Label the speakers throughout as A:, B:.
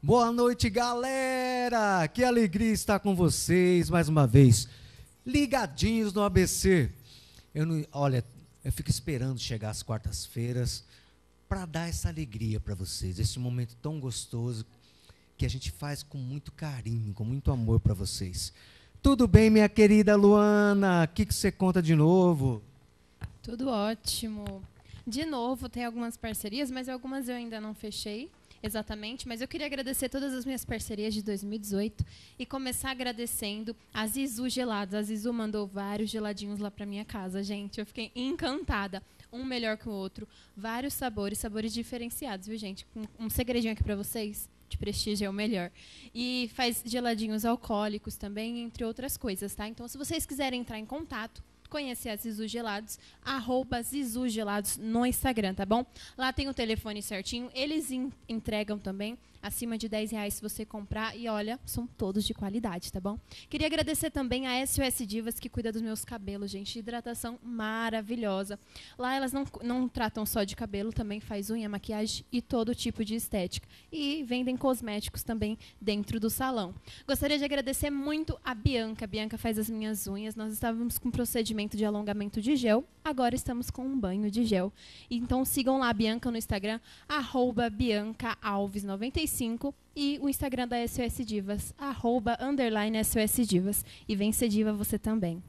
A: Boa noite, galera! Que alegria estar com vocês mais uma vez, ligadinhos no ABC. Olha, eu fico esperando chegar às quartas-feiras para dar essa alegria para vocês, esse momento tão gostoso que a gente faz com muito carinho, com muito amor para vocês. Tudo bem, minha querida Luana? O que você conta de novo?
B: Tudo ótimo. De novo, tem algumas parcerias, mas algumas eu ainda não fechei. Exatamente, mas eu queria agradecer todas as minhas parcerias de 2018 e começar agradecendo a Zizu Gelados. A Zizu mandou vários geladinhos lá para minha casa, gente. Eu fiquei encantada. Um melhor que o outro. Vários sabores, sabores diferenciados, viu, gente? Um segredinho aqui para vocês. De prestígio é o melhor. E faz geladinhos alcoólicos também, entre outras coisas, tá? Então, se vocês quiserem entrar em contato, conhecer a Zizu Gelados, @Zizu Gelados no Instagram, tá bom? Lá tem o telefone certinho, eles entregam também, acima de R$10 se você comprar, e olha, são todos de qualidade, tá bom? Queria agradecer também a SOS Divas, que cuida dos meus cabelos, gente, hidratação maravilhosa. Lá elas não tratam só de cabelo, também faz unha, maquiagem e todo tipo de estética. E vendem cosméticos também dentro do salão. Gostaria de agradecer muito a Bianca. A Bianca faz as minhas unhas, nós estávamos com um procedimento de alongamento de gel, agora estamos com um banho de gel. Então sigam lá a Bianca no Instagram, @BiancaAlves95, e o Instagram da SOS Divas, @_SOS Divas. E vem ser diva você também.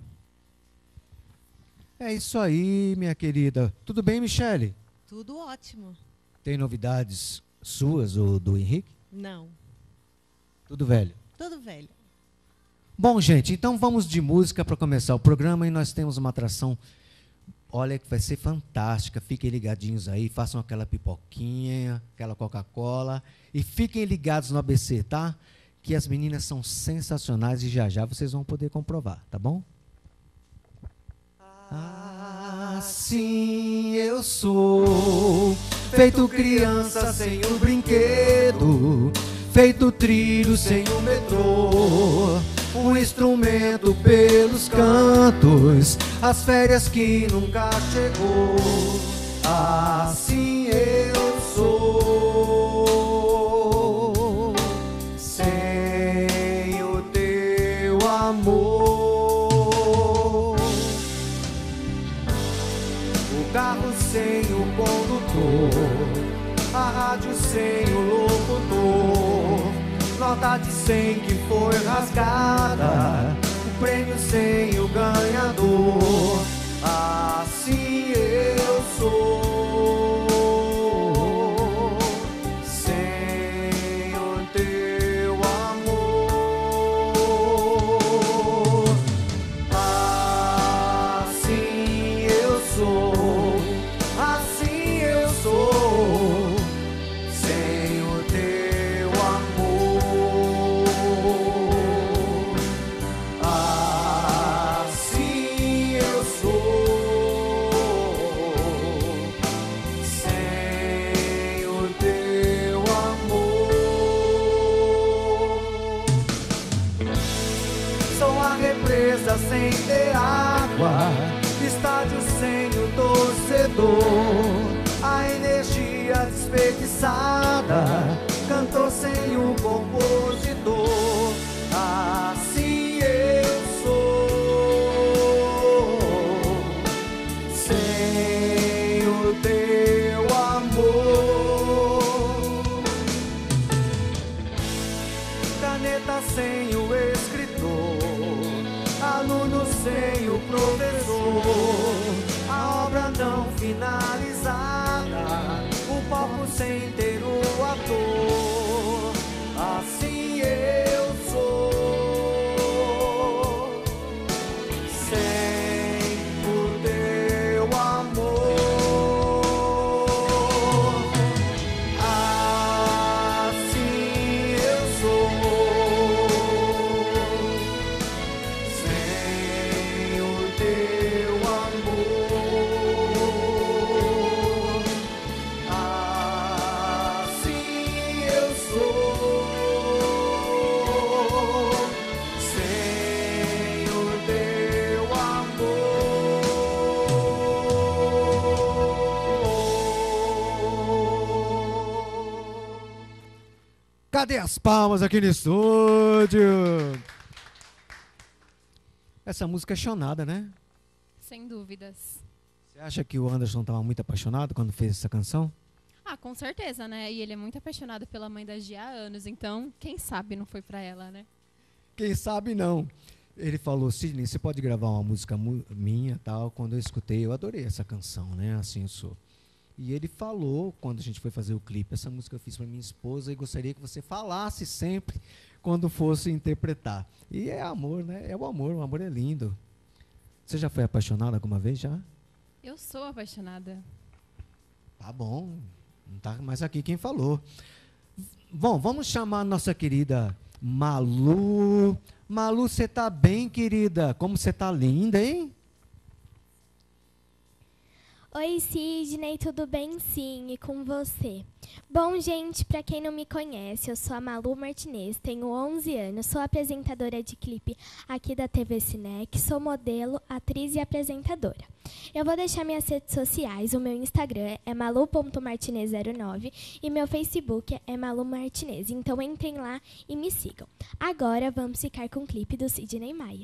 A: É isso aí, minha querida. Tudo bem, Michele?
C: Tudo ótimo.
A: Tem novidades suas ou do Henrique?
C: Não.
A: Tudo velho?
C: Tudo velho.
A: Bom, gente, então vamos de música para começar o programa e nós temos uma atração, olha, que vai ser fantástica. Fiquem ligadinhos aí, façam aquela pipoquinha, aquela Coca-Cola e fiquem ligados no ABC, tá? Que as meninas são sensacionais e já já vocês vão poder comprovar, tá bom? Assim eu sou, feito criança sem o brinquedo, feito trilho sem o metrô, um instrumento pelos cantos, as férias que nunca chegou. Assim eu sou, sem o teu amor, o carro sem o condutor, a rádio sem o locutor, nota de 100 que foi rasgada, o prêmio sem o ganhador. Assim eu sou, sem o teu amor. Assim eu sou, assim eu sou, sem o teu amor. Assim eu sou, sem o teu amor. Sou a represa sem ter água, estádio sem o torcedor, a energia desperdiçada, cantor sem o compositor. Assim eu sou, sem o teu amor, caneta sem o escritor, aluno sem o professor, a obra não finalizada, o palco sem ter o ator. Assim eu sou, sem o teu amor. Assim eu sou, sem o teu amor. Cadê as palmas aqui no estúdio? Essa música é chonada, né?
B: Sem dúvidas.
A: Você acha que o Anderson estava muito apaixonado quando fez essa canção?
B: Ah, com certeza, né? E ele é muito apaixonado pela mãe da Gia há anos, então quem sabe não foi pra ela, né?
A: Quem sabe não. Ele falou, Sidney, você pode gravar uma música minha, tal. Quando eu escutei, eu adorei essa canção, né? Assim eu sou. E ele falou, quando a gente foi fazer o clipe, essa música eu fiz para minha esposa e gostaria que você falasse sempre quando fosse interpretar. E é amor, né? É o amor é lindo. Você já foi apaixonada alguma vez, já?
B: Eu sou apaixonada.
A: Tá bom, não tá mais aqui quem falou. Bom, vamos chamar a nossa querida Malu. Malu, você tá bem, querida? Como você tá linda, hein?
C: Oi, Sidney, tudo bem? Sim, e com você? Bom, gente, para quem não me conhece, eu sou a Malu Martinez, tenho 11 anos, sou apresentadora de clipe aqui da TV Cinec, sou modelo, atriz e apresentadora. Eu vou deixar minhas redes sociais, o meu Instagram é malu.martinez09 e meu Facebook é Malu Martinez, então entrem lá e me sigam. Agora vamos ficar com o clipe do Sidney Maia.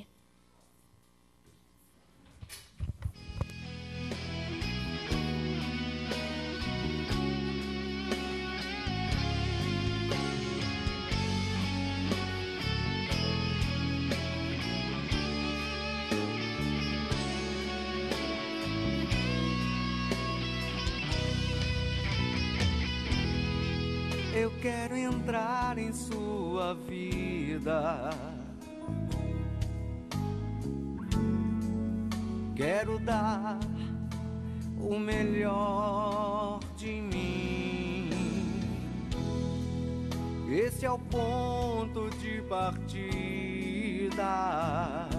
D: Eu quero entrar em sua vida. Quero dar o melhor de mim. Esse é o ponto de partida.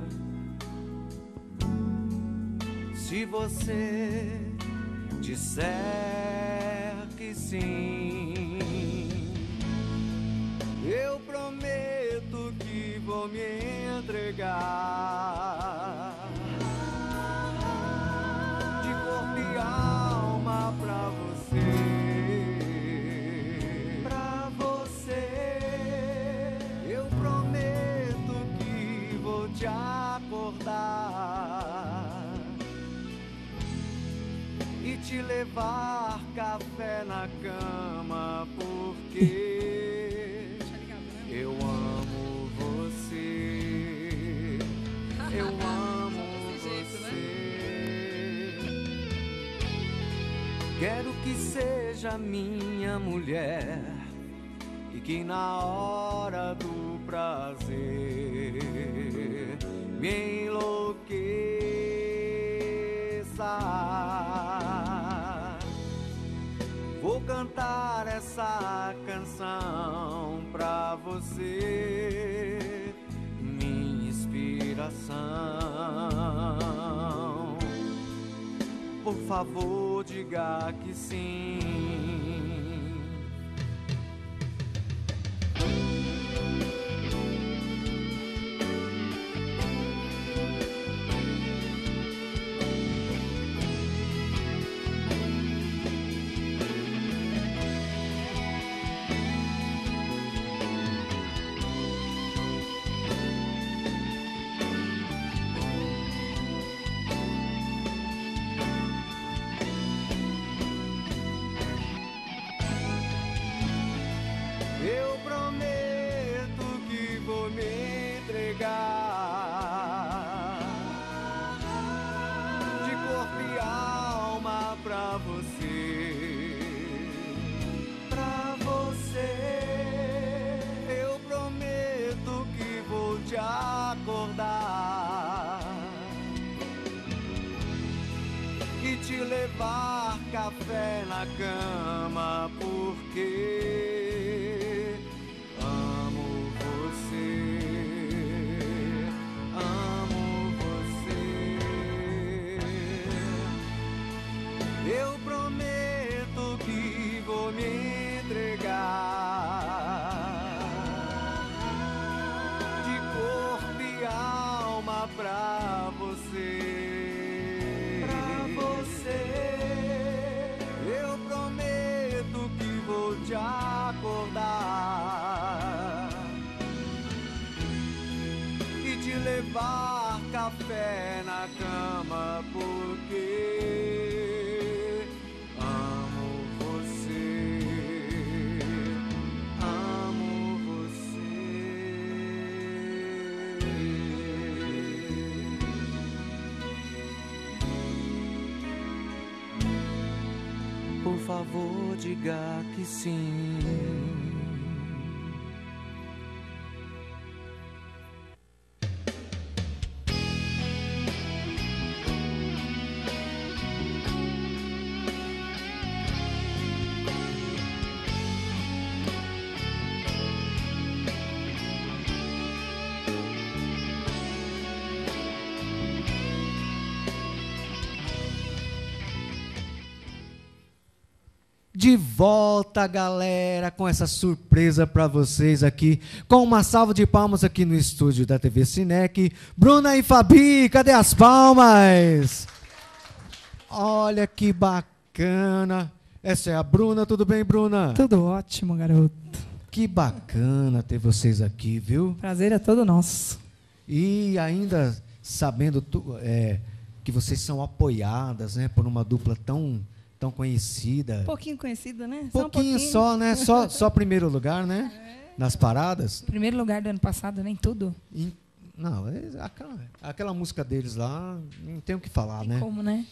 D: Se você disser que sim, eu prometo que vou me entregar de corpo e alma pra você, pra você. Eu prometo que vou te acordar e te levar café na cama, porque eu amo você, eu amo você. Quero que seja minha mulher e que na hora do prazer me enlouqueça. Vou cantar essa canção pra você, minha inspiração. Por favor, diga que sim. Eu prometo que vou me entregar de corpo e alma pra você, pra você. Eu prometo que vou te acordar e te levar café na cama, porque eu prometo que vou me entregar de corpo e alma pra você, pra você. Eu prometo que vou te amar levar café na cama, porque amo você, amo você. Por favor, diga que sim.
A: De volta, galera, com essa surpresa para vocês aqui, com uma salva de palmas aqui no estúdio da TV Cinec. Bruna e Fabi, cadê as palmas? Olha que bacana. Essa é a Bruna, tudo bem, Bruna?
E: Tudo ótimo, garoto.
A: Que bacana ter vocês aqui, viu?
E: Prazer é todo nosso.
A: E ainda sabendo que vocês são apoiadas, né, por uma dupla tão conhecida.
E: Pouquinho conhecida, né?
A: Pouquinho só, né? Só primeiro lugar, né? Nas paradas.
E: Primeiro lugar do ano passado, nem tudo.
A: Não, aquela música deles lá, não tem o que falar, né?
E: Como, né?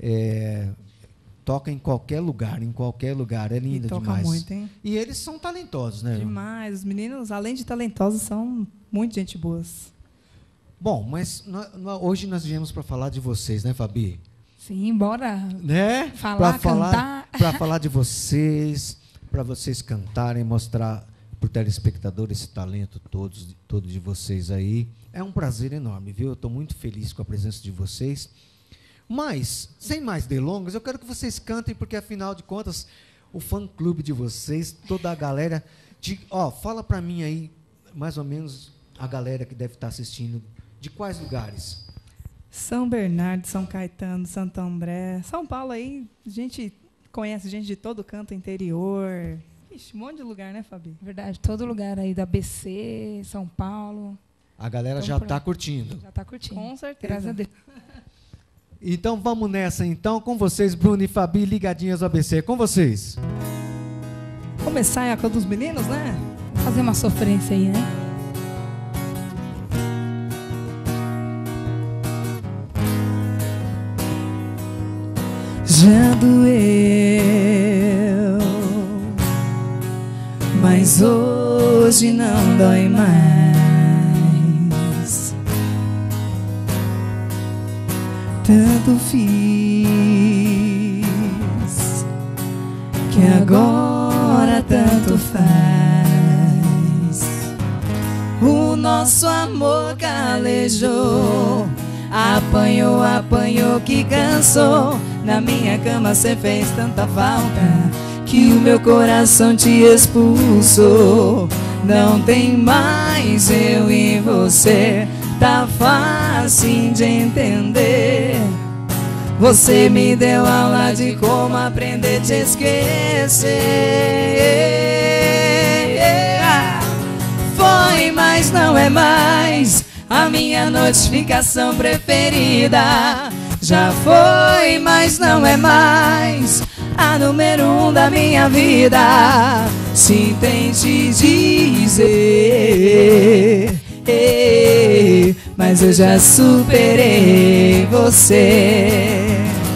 A: Toca em qualquer lugar, é linda
E: toca
A: demais.
E: Muito, hein?
A: E eles são talentosos, né?
E: Demais, os meninos, além de talentosos, são muito gente boas.
A: Bom, mas hoje nós viemos para falar de vocês, né, Fabi?
E: Sim, bora
A: né?
E: cantar.
A: Para falar de vocês, para vocês cantarem, mostrar para o telespectador esse talento todo de vocês aí. É um prazer enorme, viu? Eu estou muito feliz com a presença de vocês. Mas, sem mais delongas, eu quero que vocês cantem, porque, afinal de contas, o fã-clube de vocês, toda a galera... fala para mim aí, mais ou menos, a galera que deve estar assistindo, de quais lugares?
E: São Bernardo, São Caetano, Santo André, São Paulo aí, a gente conhece gente de todo canto interior. Ixi, um monte de lugar, né, Fabi?
F: Verdade, todo lugar aí da ABC, São Paulo.
A: A galera já está curtindo.
F: Já está curtindo.
E: Com certeza.
F: Graças a Deus.
A: Então vamos nessa, então, com vocês, Bruno e Fabi, ligadinhas ao ABC. Com vocês.
E: Começar a com dos meninos, né?
F: Fazer uma sofrência aí, né?
E: Já doeu, mas hoje não dói mais. Tanto fiz que agora tanto faz. O nosso amor calejou, apanhou que cansou. Na minha cama cê fez tanta falta que o meu coração te expulsou. Não tem mais eu e você, tá fácil de entender. Você me deu aula de como aprender a te esquecer. Foi, mas não é mais a minha notificação preferida. Já foi, mas não é mais a número 1 da minha vida. Se tente dizer, mas eu já superei você.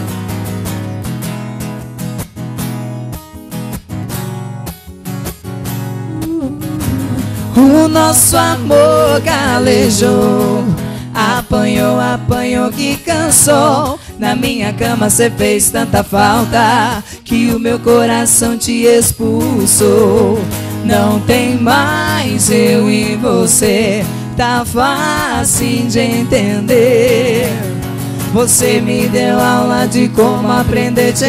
E: O nosso amor calejou, apanhou que cansou. Na minha cama cê fez tanta falta que o meu coração te expulsou. Não tem mais eu e você, tá fácil de entender. Você me deu aula de como aprender a te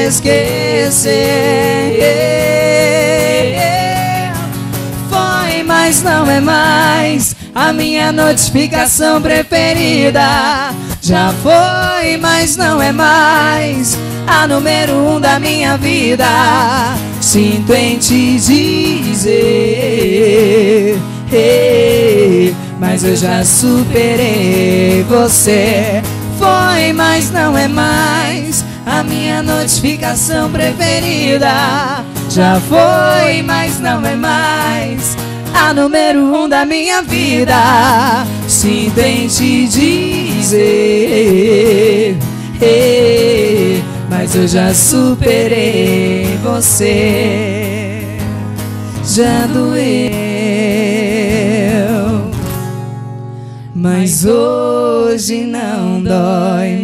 E: esquecer. Foi, mas não é mais a minha notificação preferida. Já foi, mas não é mais a número 1 da minha vida. Sinto em te dizer, mas mas eu já superei você. Foi, mas não é mais a minha notificação preferida. Já foi, mas não é mais a número 1 da minha vida. Sinto em te dizer, mas eu já superei você. Já doeu, mas hoje não dói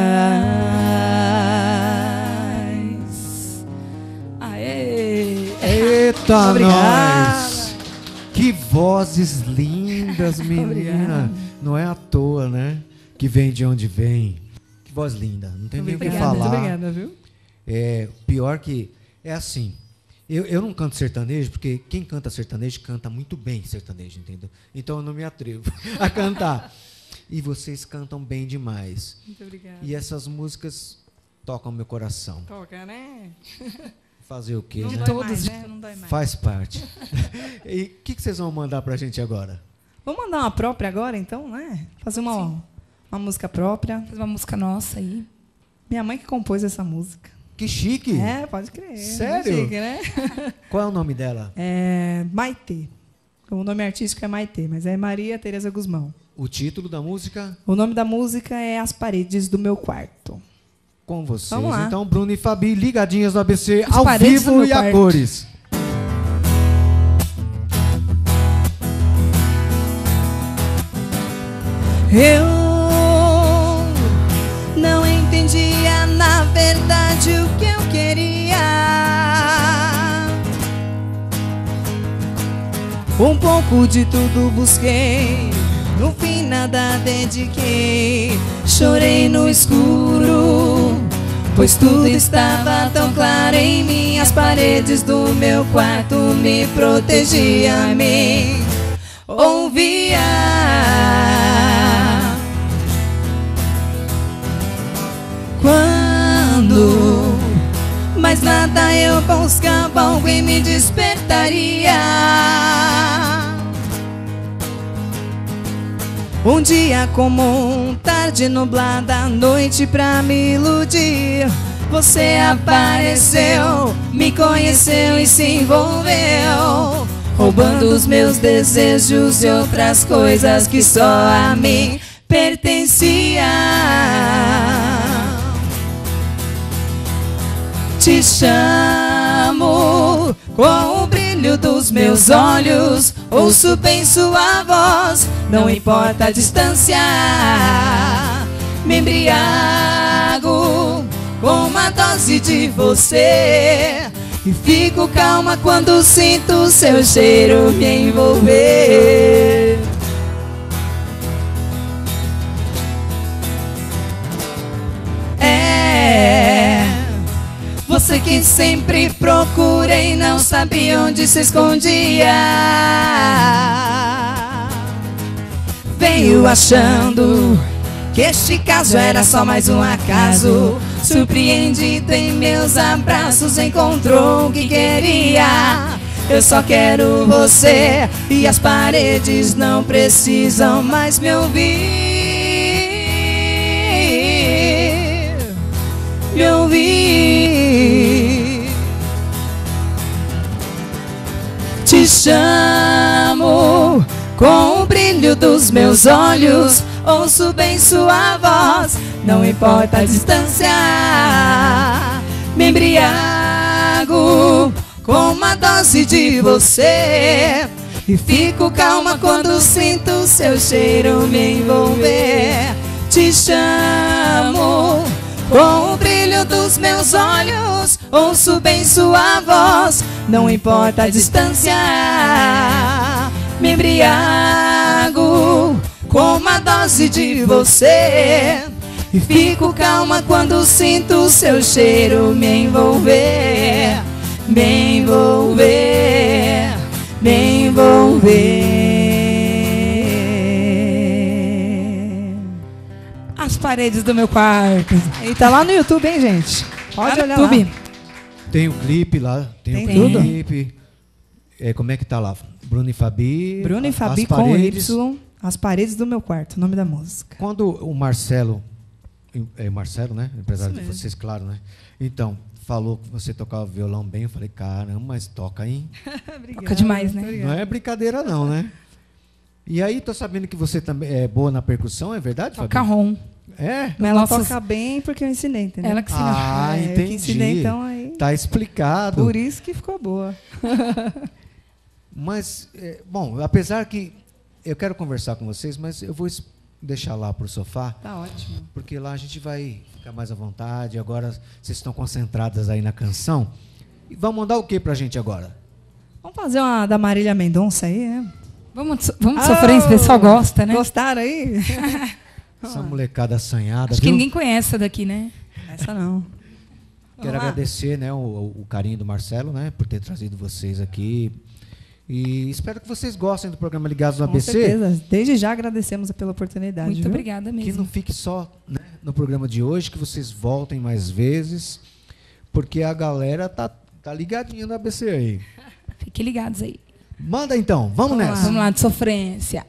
E: mais. Aê!
A: Eita,
E: Obrigada.
A: nós! Que vozes lindas, menina.
E: Obrigada.
A: Não é à toa, né? Que vem de onde vem. Que voz linda. Não tem nem o que
E: Obrigada,
A: falar.
E: muito obrigada, viu?
A: É, pior que... É assim... Eu não canto sertanejo, porque quem canta sertanejo canta muito bem sertanejo, entendeu? Então eu não me atrevo a cantar. E vocês cantam bem demais.
E: Muito obrigada.
A: E essas músicas tocam meu coração.
E: Toca, né?
A: Fazer o quê,
E: Não
A: né?
E: dói mais, né? Não dói mais.
A: Faz parte. E o que vocês vão mandar pra gente agora?
E: Vamos mandar uma própria agora, então, né? Fazer uma música própria.
F: Fazer uma música nossa aí.
E: Minha mãe que compôs essa música.
A: Que chique!
E: É, pode crer.
A: Sério?
E: Chique, né?
A: Qual é o nome dela?
E: É Maitê. O nome artístico é Maitê, mas é Maria Tereza Guzmão.
A: O título da música?
E: O nome da música é As Paredes do Meu Quarto.
A: Com vocês.
E: Vamos lá.
A: Então, Bruno e Fabi, ligadinhas no ABC,
F: As
A: ao
F: Paredes do
A: vivo
F: Meu
A: e a
F: Quarto.
A: cores.
E: Eu não entendia, na verdade, o que eu queria. Um pouco de tudo busquei, no fim nada dediquei. Chorei no escuro, pois tudo estava tão claro em mim. As paredes do meu quarto me protegiam, me ouvia. Quando mais nada eu buscava, alguém me despertaria. Um dia comum, tarde nublada, noite pra me iludir. Você apareceu, me conheceu e se envolveu, roubando os meus desejos e outras coisas que só a mim pertenciam. Te chamo com o brilho dos meus olhos, ouço bem sua voz, não importa a distância. Me embriago com uma dose de você e fico calma quando sinto seu cheiro me envolver. Você que sempre procurei, não sabia onde se escondia. Veio achando que este caso era só mais um acaso. Surpreendido em meus abraços, encontrou o que queria. Eu só quero você e as paredes não precisam mais me ouvir. Me ouvir. Te chamo com o brilho dos meus olhos, ouço bem sua voz, não importa a distância. Me embriago com uma dose de você e fico calma quando sinto seu cheiro me envolver. Te chamo com o brilho dos meus olhos, ouço bem sua voz, não importa a distância. Me embriago com uma dose de você e fico calma quando sinto seu cheiro me envolver. Me envolver, me envolver.
F: As paredes do meu quarto.
E: E tá lá no YouTube, hein, gente? Pode olhar
F: YouTube.
E: lá.
A: Tem o clipe lá, tem
E: Tem
A: o
E: tudo.
A: clipe. Como é que tá lá? Bruno e Fabi.
E: Bruno e
A: As
E: Fabi com
A: Paredes.
E: Y. As Paredes do Meu Quarto, o nome da música.
A: Quando o Marcelo, Marcelo, né? Empresário
E: Isso
A: de
E: mesmo.
A: vocês, claro, né? Então, falou que você tocava violão bem, eu falei, caramba, mas toca, hein?
F: Toca demais, né?
A: Não é brincadeira não, né? E aí, tô sabendo que você também é boa na percussão, é verdade,
F: Toca
A: Fabi?
F: rom.
A: É?
E: Mas ela
F: Nossa,
E: toca bem porque eu ensinei, entendeu?
F: Ela que ensina.
A: Ah,
E: Eu
A: entendi.
E: que ensinei, então aí...
A: Tá explicado.
E: Por isso que ficou boa.
A: Mas, bom, apesar que eu quero conversar com vocês, mas eu vou deixar lá pro sofá,
E: Tá ótimo.
A: porque lá a gente vai ficar mais à vontade. Agora vocês estão concentradas aí na canção. E vão mandar o que pra gente agora?
E: Vamos fazer uma da Marília Mendonça aí, né?
F: Vamos de sofrência, o pessoal gosta, né?
E: Gostaram aí?
A: Essa molecada assanhada,
F: Acho que
A: viu?
F: ninguém conhece essa daqui, né?
E: Essa não.
A: Quero
E: Vamos lá.
A: agradecer, né, o carinho do Marcelo, né, por ter trazido vocês aqui. E espero que vocês gostem do programa Ligados no
E: Com
A: ABC.
E: certeza. Desde já agradecemos pela oportunidade.
F: Muito
E: viu?
F: obrigada
A: Que
F: mesmo.
A: não fique só, né, no programa de hoje, que vocês voltem mais vezes, porque a galera tá ligadinha no ABC aí.
F: Fiquem ligados aí.
A: Manda então, vamos nessa.
F: Vamos lá, de sofrência.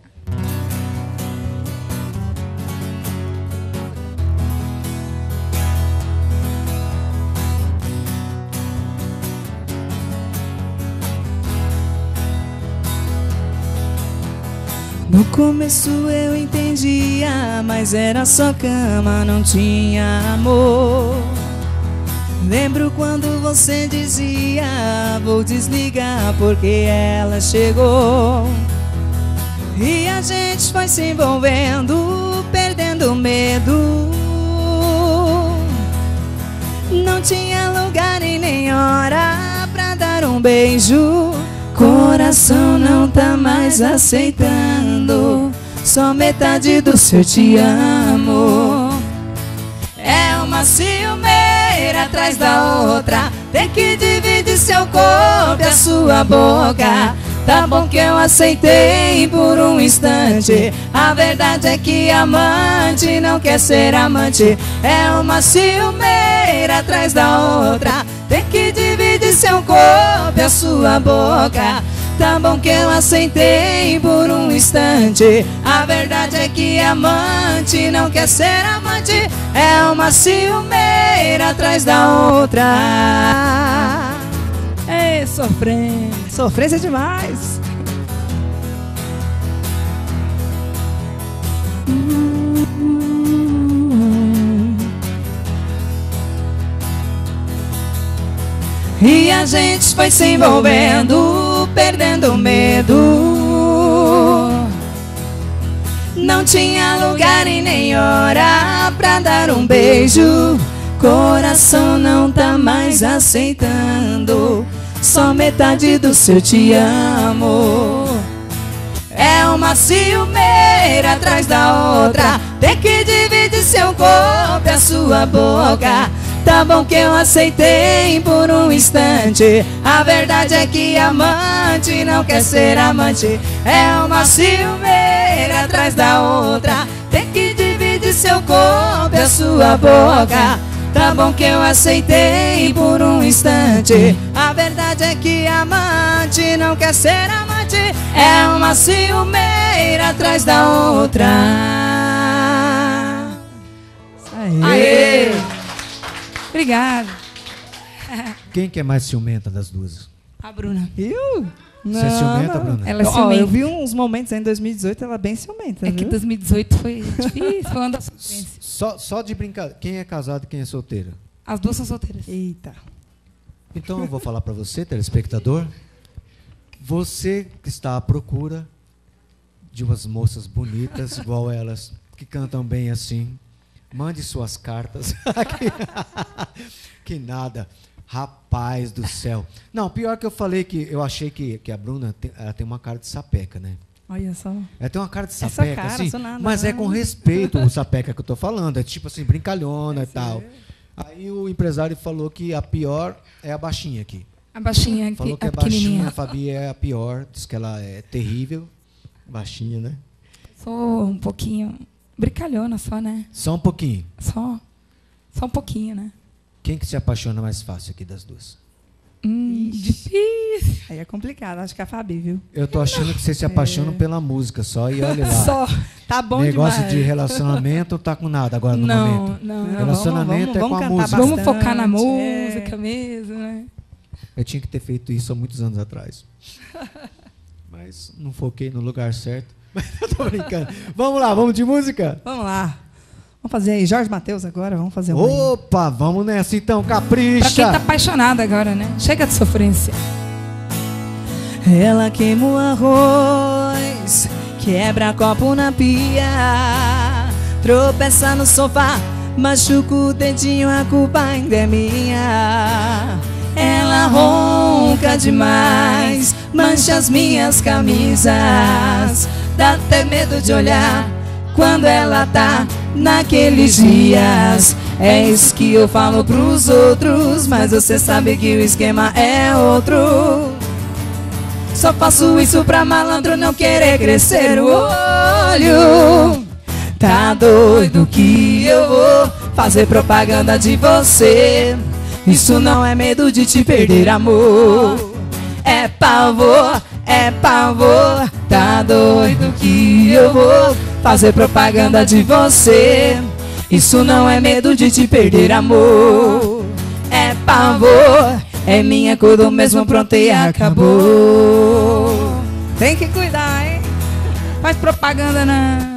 E: No começo eu entendia, mas era só cama, não tinha amor. Lembro quando você dizia, vou desligar porque ela chegou. E a gente foi se envolvendo, perdendo medo. Não tinha lugar e nem hora pra dar um beijo. Coração não tá mais aceitando só metade do seu te amo. É uma ciumeira atrás da outra, tem que dividir seu corpo e a sua boca. Tá bom que eu aceitei por um instante, a verdade é que amante não quer ser amante. É uma ciumeira atrás da outra, tem que dividir seu corpo e a sua boca. Tá bom que eu aceitei por um instante, a verdade é que amante não quer ser amante. É uma ciumeira atrás da outra.
F: É sofrência.
E: Sofrência demais. E a gente foi se envolvendo, perdendo medo. Não tinha lugar e nem hora pra dar um beijo. Coração não tá mais aceitando só metade do seu te amo. É uma ciumeira atrás da outra, tem que dividir seu corpo e a sua boca. Tá bom que eu aceitei por um instante, a verdade é que amante não quer ser amante. É uma ciumeira atrás da outra, tem que dividir seu corpo e a sua boca. Tá bom que eu aceitei por um instante, a verdade é que amante não quer ser amante. É uma ciumeira atrás da outra.
F: Aê! Obrigada.
A: Quem que é mais ciumenta das duas?
F: A Bruna.
E: Eu?
A: Você é ciumenta, Bruna?
F: Ela é
E: Ó,
F: ciumenta.
E: eu vi uns momentos aí em 2018, ela é bem ciumenta.
F: É que
E: viu?
F: 2018 foi difícil, foi uma das sofrências.
A: Só de brincadeira. Quem é casado e quem é solteira?
F: As duas são solteiras.
E: Eita.
A: Então eu vou falar para você, telespectador. Você que está à procura de umas moças bonitas, igual elas, que cantam bem assim, mande suas cartas. Que nada. Rapaz do céu. Não, pior que eu falei que eu achei que a Bruna ela tem uma cara de sapeca, né?
E: Olha só.
A: Ela tem uma cara de
E: Essa
A: sapeca,
E: cara,
A: assim,
E: sou nada,
A: mas é
E: não.
A: com respeito o sapeca que eu tô falando. É tipo assim, brincalhona e tal. Aí o empresário falou que a pior é a baixinha aqui.
F: A baixinha,
A: Falou que
F: a
A: a baixinha,
F: pequenininha.
A: a Fabi é a pior. Diz que ela é terrível. Baixinha, né?
F: Sou um pouquinho brincalhona só, né?
A: Só um pouquinho.
F: Só um pouquinho, né?
A: Quem que se apaixona mais fácil aqui das duas?
F: Difícil. Aí é complicado, acho que é a Fabi, viu?
A: Eu tô achando que vocês se apaixonam pela música só e olha lá.
F: Só. Tá bom
A: Negócio
F: demais.
A: de relacionamento tá com nada agora no momento.
F: Não.
A: Relacionamento
F: vamos
A: é com a
F: cantar
A: música.
F: bastante,
B: É.
F: vamos focar na música mesmo, né?
A: Eu tinha que ter feito isso há muitos anos atrás. Mas não foquei no lugar certo. Mas eu tô brincando. Vamos lá, vamos de música?
F: Vamos lá. Vamos fazer aí Jorge Mateus agora, vamos fazer um.
A: Opa, vamos nessa então,
F: Pra
A: capricha.
F: quem tá apaixonado agora, né? Chega de sofrência.
E: Ela queima o arroz, quebra copo na pia, tropeça no sofá, machuca o dedinho, a culpa ainda é minha. Ela ronca demais, mancha as minhas camisas, dá até medo de olhar quando ela tá naqueles dias. É isso que eu falo pros outros, mas você sabe que o esquema é outro. Só faço isso pra malandro não querer crescer o olho. Tá doido que eu vou fazer propaganda de você. Isso não é medo de te perder, amor. É pavor, é pavor. Tá doido que eu vou fazer propaganda de você. Isso não é medo de te perder, amor. É pavor, é minha cor mesmo, pronto e acabou.
F: Tem que cuidar, hein? Faz propaganda não.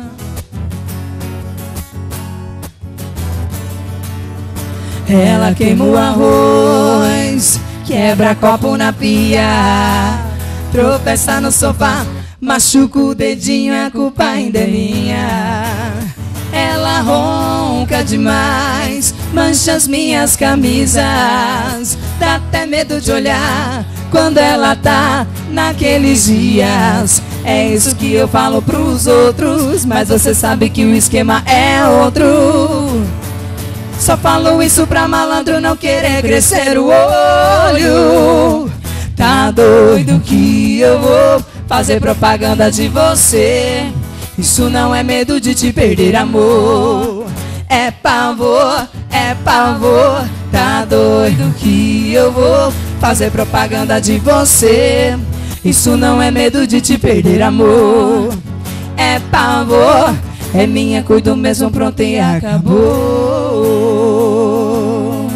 E: Ela queima o arroz, quebra copo na pia, tropeça no sofá, machuca o dedinho, a culpa ainda é minha. Ela ronca demais, mancha as minhas camisas, dá até medo de olhar quando ela tá naqueles dias. É isso que eu falo pros outros, mas você sabe que o esquema é outro. Só falo isso pra malandro não querer crescer o olho. Tá doido que eu vou fazer propaganda de você. Isso não é medo de te perder, amor. É pavor, é pavor. Tá doido que eu vou fazer propaganda de você. Isso não é medo de te perder, amor. É pavor, é minha, cuido mesmo, pronto e acabou.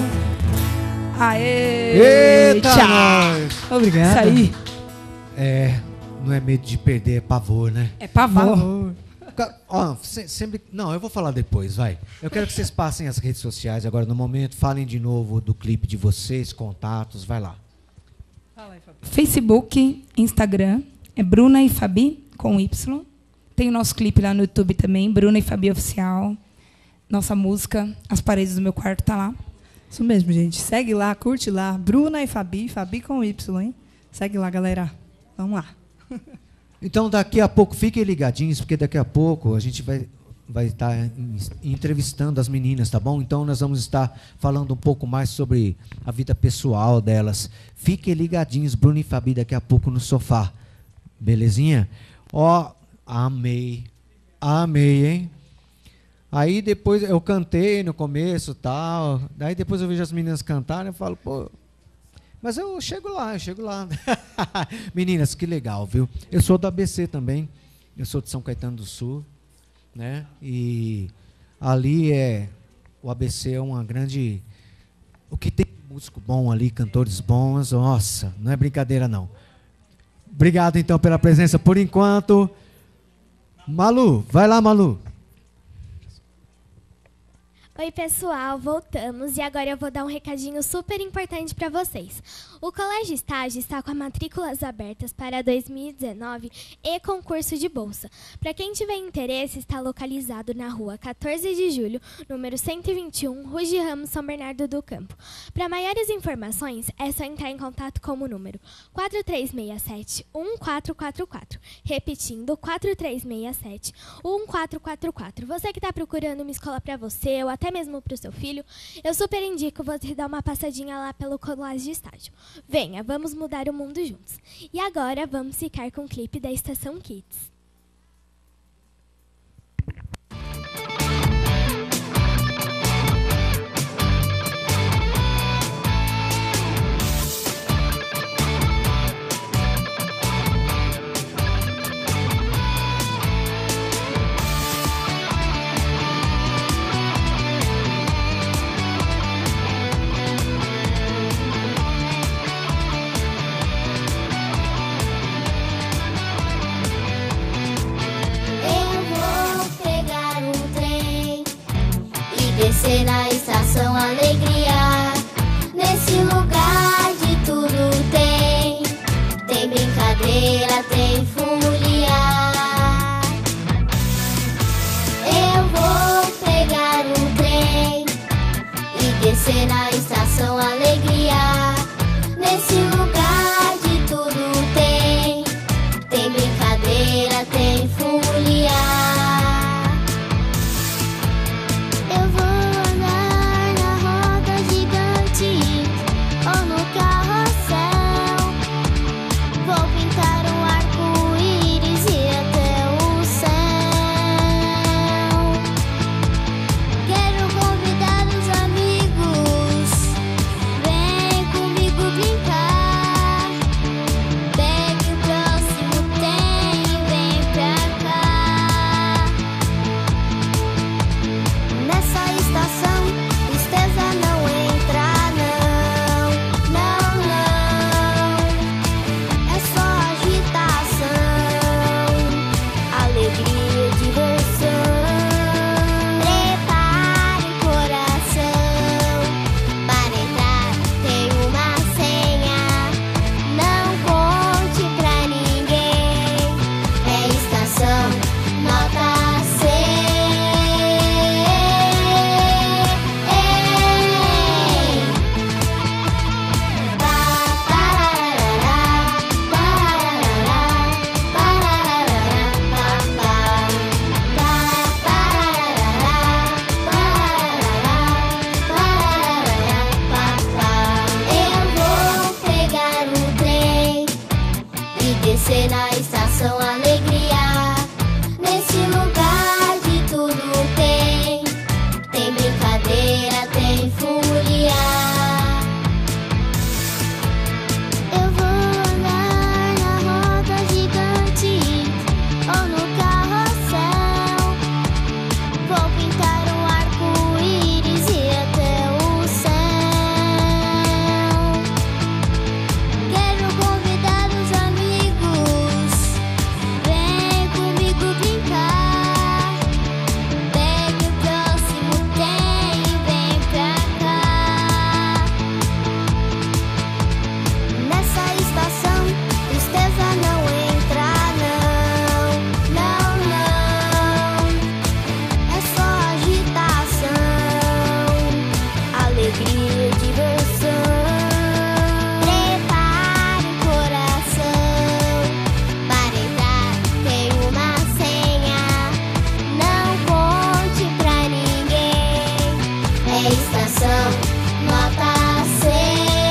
F: Aê!
A: Eita,
F: Tchau.
A: nós.
F: Obrigado. Isso aí.
A: É, não é medo de perder, é pavor, né?
F: É pavor.
A: Ó, sempre. Não, eu vou falar depois, vai. Eu quero que vocês passem as redes sociais agora no momento. Falem de novo do clipe de vocês, contatos, vai lá.
F: Facebook, Instagram, é Bruna e Fabi, com Y. Tem o nosso clipe lá no YouTube também, Bruna e Fabi Oficial. Nossa música, As Paredes do Meu Quarto, tá lá.
G: Isso mesmo, gente. Segue lá, curte lá. Bruna e Fabi, Fabi com Y, hein? Segue lá, galera. Vamos lá.
A: Então, daqui a pouco, fiquem ligadinhos, porque daqui a pouco a gente vai estar entrevistando as meninas, tá bom? Então, nós vamos estar falando um pouco mais sobre a vida pessoal delas. Fiquem ligadinhos, Bruno e Fabi, daqui a pouco no sofá. Belezinha? Ó, amei. Amei, hein? Aí, depois, eu cantei no começo e tal. Daí, depois eu vejo as meninas cantarem e falo, pô... Mas eu chego lá. Meninas, que legal, viu? Eu sou do ABC também. Eu sou de São Caetano do Sul, né? E ali o ABC é uma grande... O que tem músico bom ali, cantores bons, nossa, não é brincadeira não. Obrigado então pela presença por enquanto. Malu, vai lá, Malu.
C: Oi, pessoal, voltamos e agora eu vou dar um recadinho super importante para vocês. O Colégio Estágio está com as matrículas abertas para 2019 e concurso de bolsa. Para quem tiver interesse, está localizado na rua 14 de julho, número 121, Ruge Ramos, São Bernardo do Campo. Para maiores informações, é só entrar em contato com o número 4367-1444. Repetindo, 4367-1444. Você que está procurando uma escola para você ou até mesmo para o seu filho, eu super indico você dar uma passadinha lá pelo Colégio Estágio. Venha, vamos mudar o mundo juntos. E agora vamos ficar com o clipe da Estação Kids.
H: descer na estação Alegria. Nesse lugar de tudo tem brincadeira, tem folia. Eu vou pegar um trem e descer na estação Alegria. Nesse lugar de tudo tem brincadeira, tem folia. Eu vou andar na roda gigante ou no carrossel. Vou pintar um arco-íris e até o céu. Quero convidar os amigos, vem comigo brincar. Pegue o próximo trem e vem pra cá. Nessa estação, tristeza não entra, não, não, não. É só agitação, alegria e diversão. Prepare o coração, para entrar tem uma senha. Não conte pra ninguém, é estação nota 100. Eu vou pegar um trem e descer na estação Alegria. Nesse lugar de tudo tem brincadeira, tem folia. Eu vou andar na roda gigante ou no carrossel. Vou pintar um arco-íris e até o céu. Quero convidar os amigos, vem comigo brincar. Pegue o próximo trem e vem pra cá. Nessa estação, tristeza não entra, não, não, não. É só agitação, alegria e diversão. Prepare o coração, para entrar tem uma senha. Não conte pra ninguém, é estação nota 100.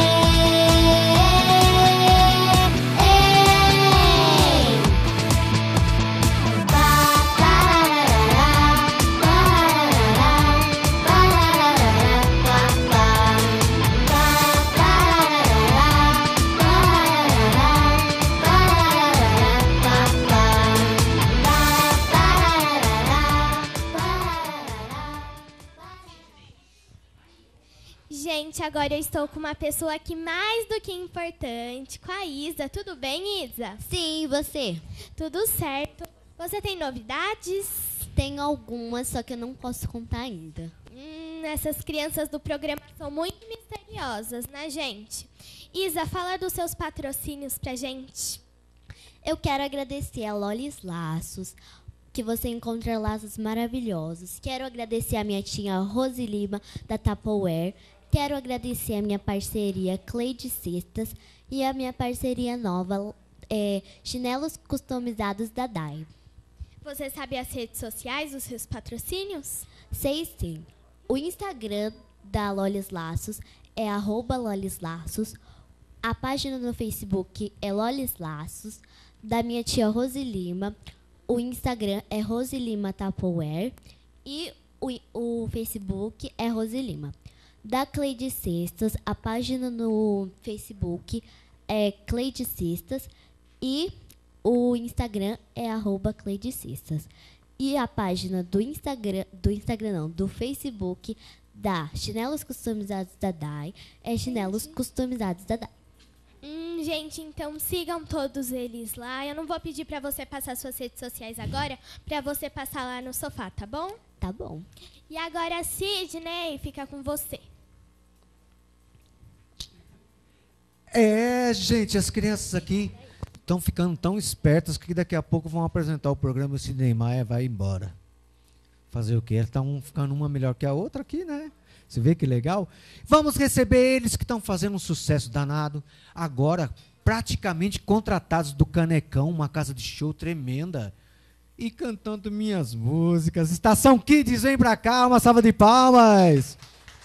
C: Gente, agora eu estou com uma pessoa aqui mais do que importante, com a Isa. Tudo bem, Isa?
H: Sim, e você?
C: Tudo certo. Você tem novidades?
H: Tem algumas, só que eu não posso contar ainda.
C: Essas crianças do programa são muito misteriosas, né, gente? Isa, fala dos seus patrocínios pra gente.
H: Eu quero agradecer a Lolis Laços, que você encontra laços maravilhosos. Quero agradecer a minha tia Rose Lima, da Tupperware. Quero agradecer a minha parceria Cleide Cestas e a minha parceria nova, Chinelos Customizados da Dai.
C: Você sabe as redes sociais dos seus patrocínios?
H: Sei sim. O Instagram da Lolis Laços é @lolislaços. A página no Facebook é Lolis Laços. Da minha tia Rose Lima, o Instagram é Rose Lima Tupperware. E o Facebook é Rose Lima. Da Cleide Cestas, a página no Facebook é Cleide Cestas. E o Instagram é @Cleide Cestas. E a página do Facebook da Chinelos Customizados da Dai é Chinelos Customizados da Dai.
C: Bom, gente, então sigam todos eles lá. Eu não vou pedir pra você passar suas redes sociais agora, pra você passar lá no sofá, tá bom?
H: Tá bom.
C: E agora, Sidney, fica com você.
A: Gente, as crianças aqui estão ficando tão espertas que daqui a pouco vão apresentar o programa e o Sidney Maia vai embora. Fazer o quê? Eles estão ficando uma melhor que a outra aqui, né? Você vê que legal? Vamos receber eles que estão fazendo um sucesso danado. Agora, praticamente contratados do Canecão, uma casa de show tremenda. E cantando minhas músicas. Estação Kids, vem pra cá, uma salva de palmas.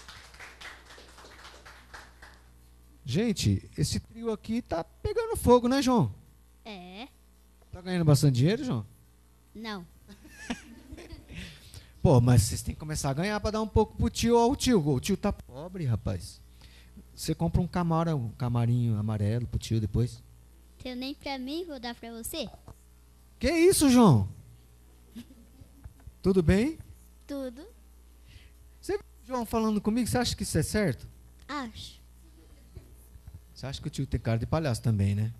A: Gente, esse trio aqui tá pegando fogo, né, João?
H: É.
A: Tá ganhando bastante dinheiro, João?
H: Não.
A: Pô, mas vocês têm que começar a ganhar para dar um pouco pro tio. Ó, o tio tá pobre, rapaz. Você compra um camarinho amarelo pro tio depois.
H: Tenho nem pra mim, vou dar pra você?
A: Que isso, João? Tudo bem?
H: Tudo.
A: Você viu o João falando comigo? Você acha que isso é certo?
H: Acho.
A: Você acha que o tio tem cara de palhaço também, né?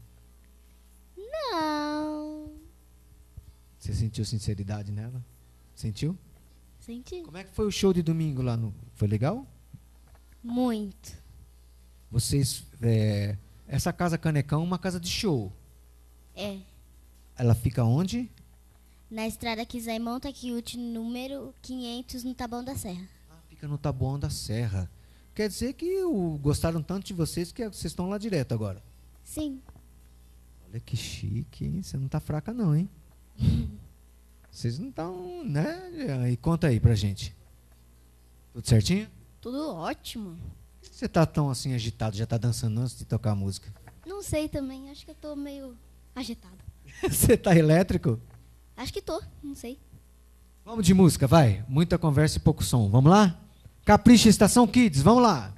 H: Não.
A: Você sentiu sinceridade nela? Sentiu?
H: Senti.
A: Como é que foi o show de domingo lá no... Foi legal?
H: Muito.
A: Vocês... essa casa Canecão é uma casa de show.
H: É.
A: Ela fica onde?
H: Na estrada Kizai Montaquiute, número 500, no Taboão da Serra.
A: Fica no Taboão da Serra. Quer dizer que gostaram tanto de vocês que vocês estão lá direto agora.
H: Sim.
A: Olha que chique, hein? Você não tá fraca não, hein? Vocês não estão, né? E conta aí pra gente. Tudo certinho?
H: Tudo ótimo.
A: Por que você tá tão assim agitado? Já tá dançando antes de tocar a música?
H: Não sei também, acho que eu tô meio agitado.
A: Você tá elétrico?
H: Acho que tô, não sei.
A: Vamos de música, vai. Muita conversa e pouco som. Vamos lá? Capricha Estação Kids, vamos lá.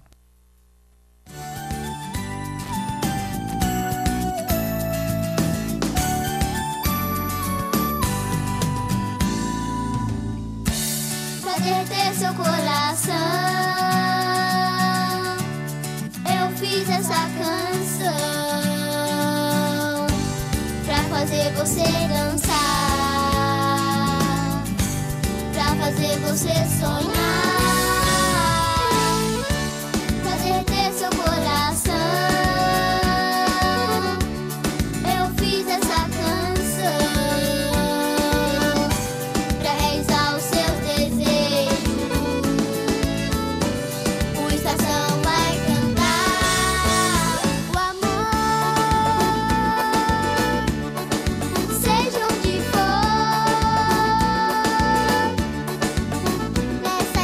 I: Pra derreter seu coração, eu fiz essa canção pra fazer você dançar, pra fazer você sonhar. Pra derreter seu coração, eu fiz essa canção pra realizar os seus desejos. O Estação vai cantar o amor, seja onde for. Nessa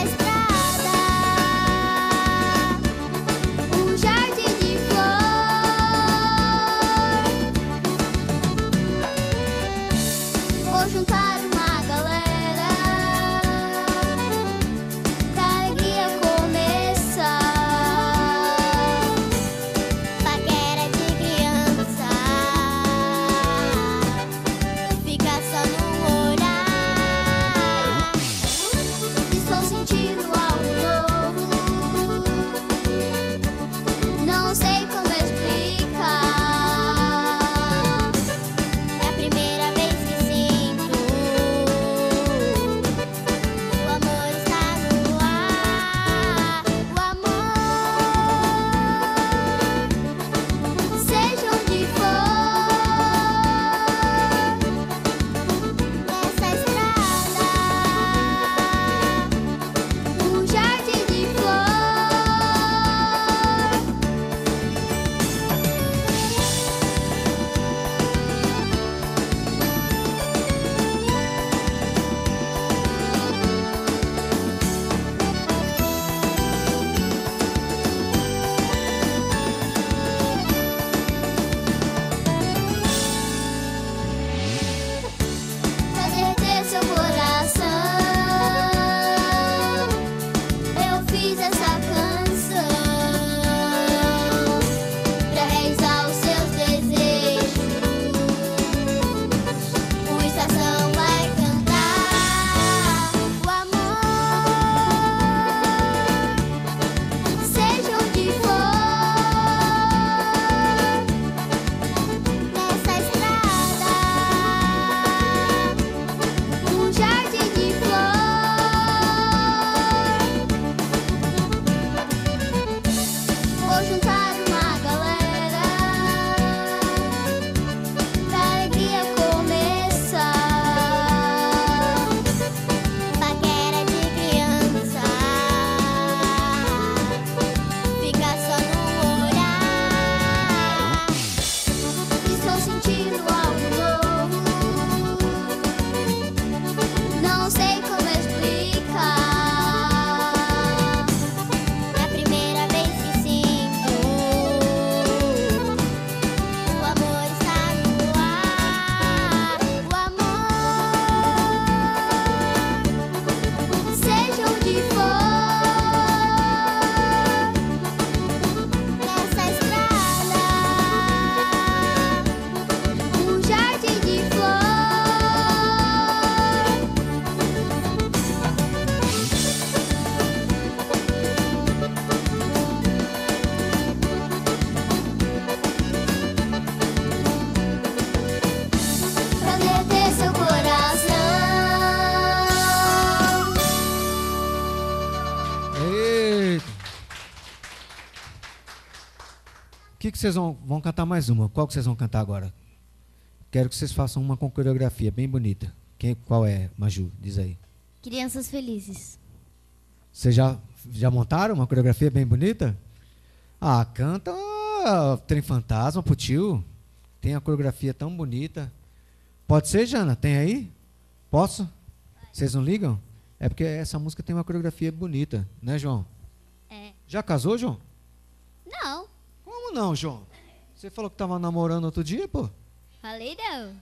A: que vocês vão cantar mais uma? Qual que vocês vão cantar agora? Quero que vocês façam uma com coreografia bem bonita. Qual é, Maju? Diz aí.
H: Crianças Felizes.
A: Vocês já montaram uma coreografia bem bonita? Ah, canta Trem Fantasma pro tio. Tem a coreografia tão bonita. Pode ser, Jana? Tem aí? Posso? Vocês não ligam? É porque essa música tem uma coreografia bonita, né, João?
H: É.
A: Já casou, João?
H: Não,
A: Como não, João? Você falou que tava namorando outro dia, pô?
H: falei não.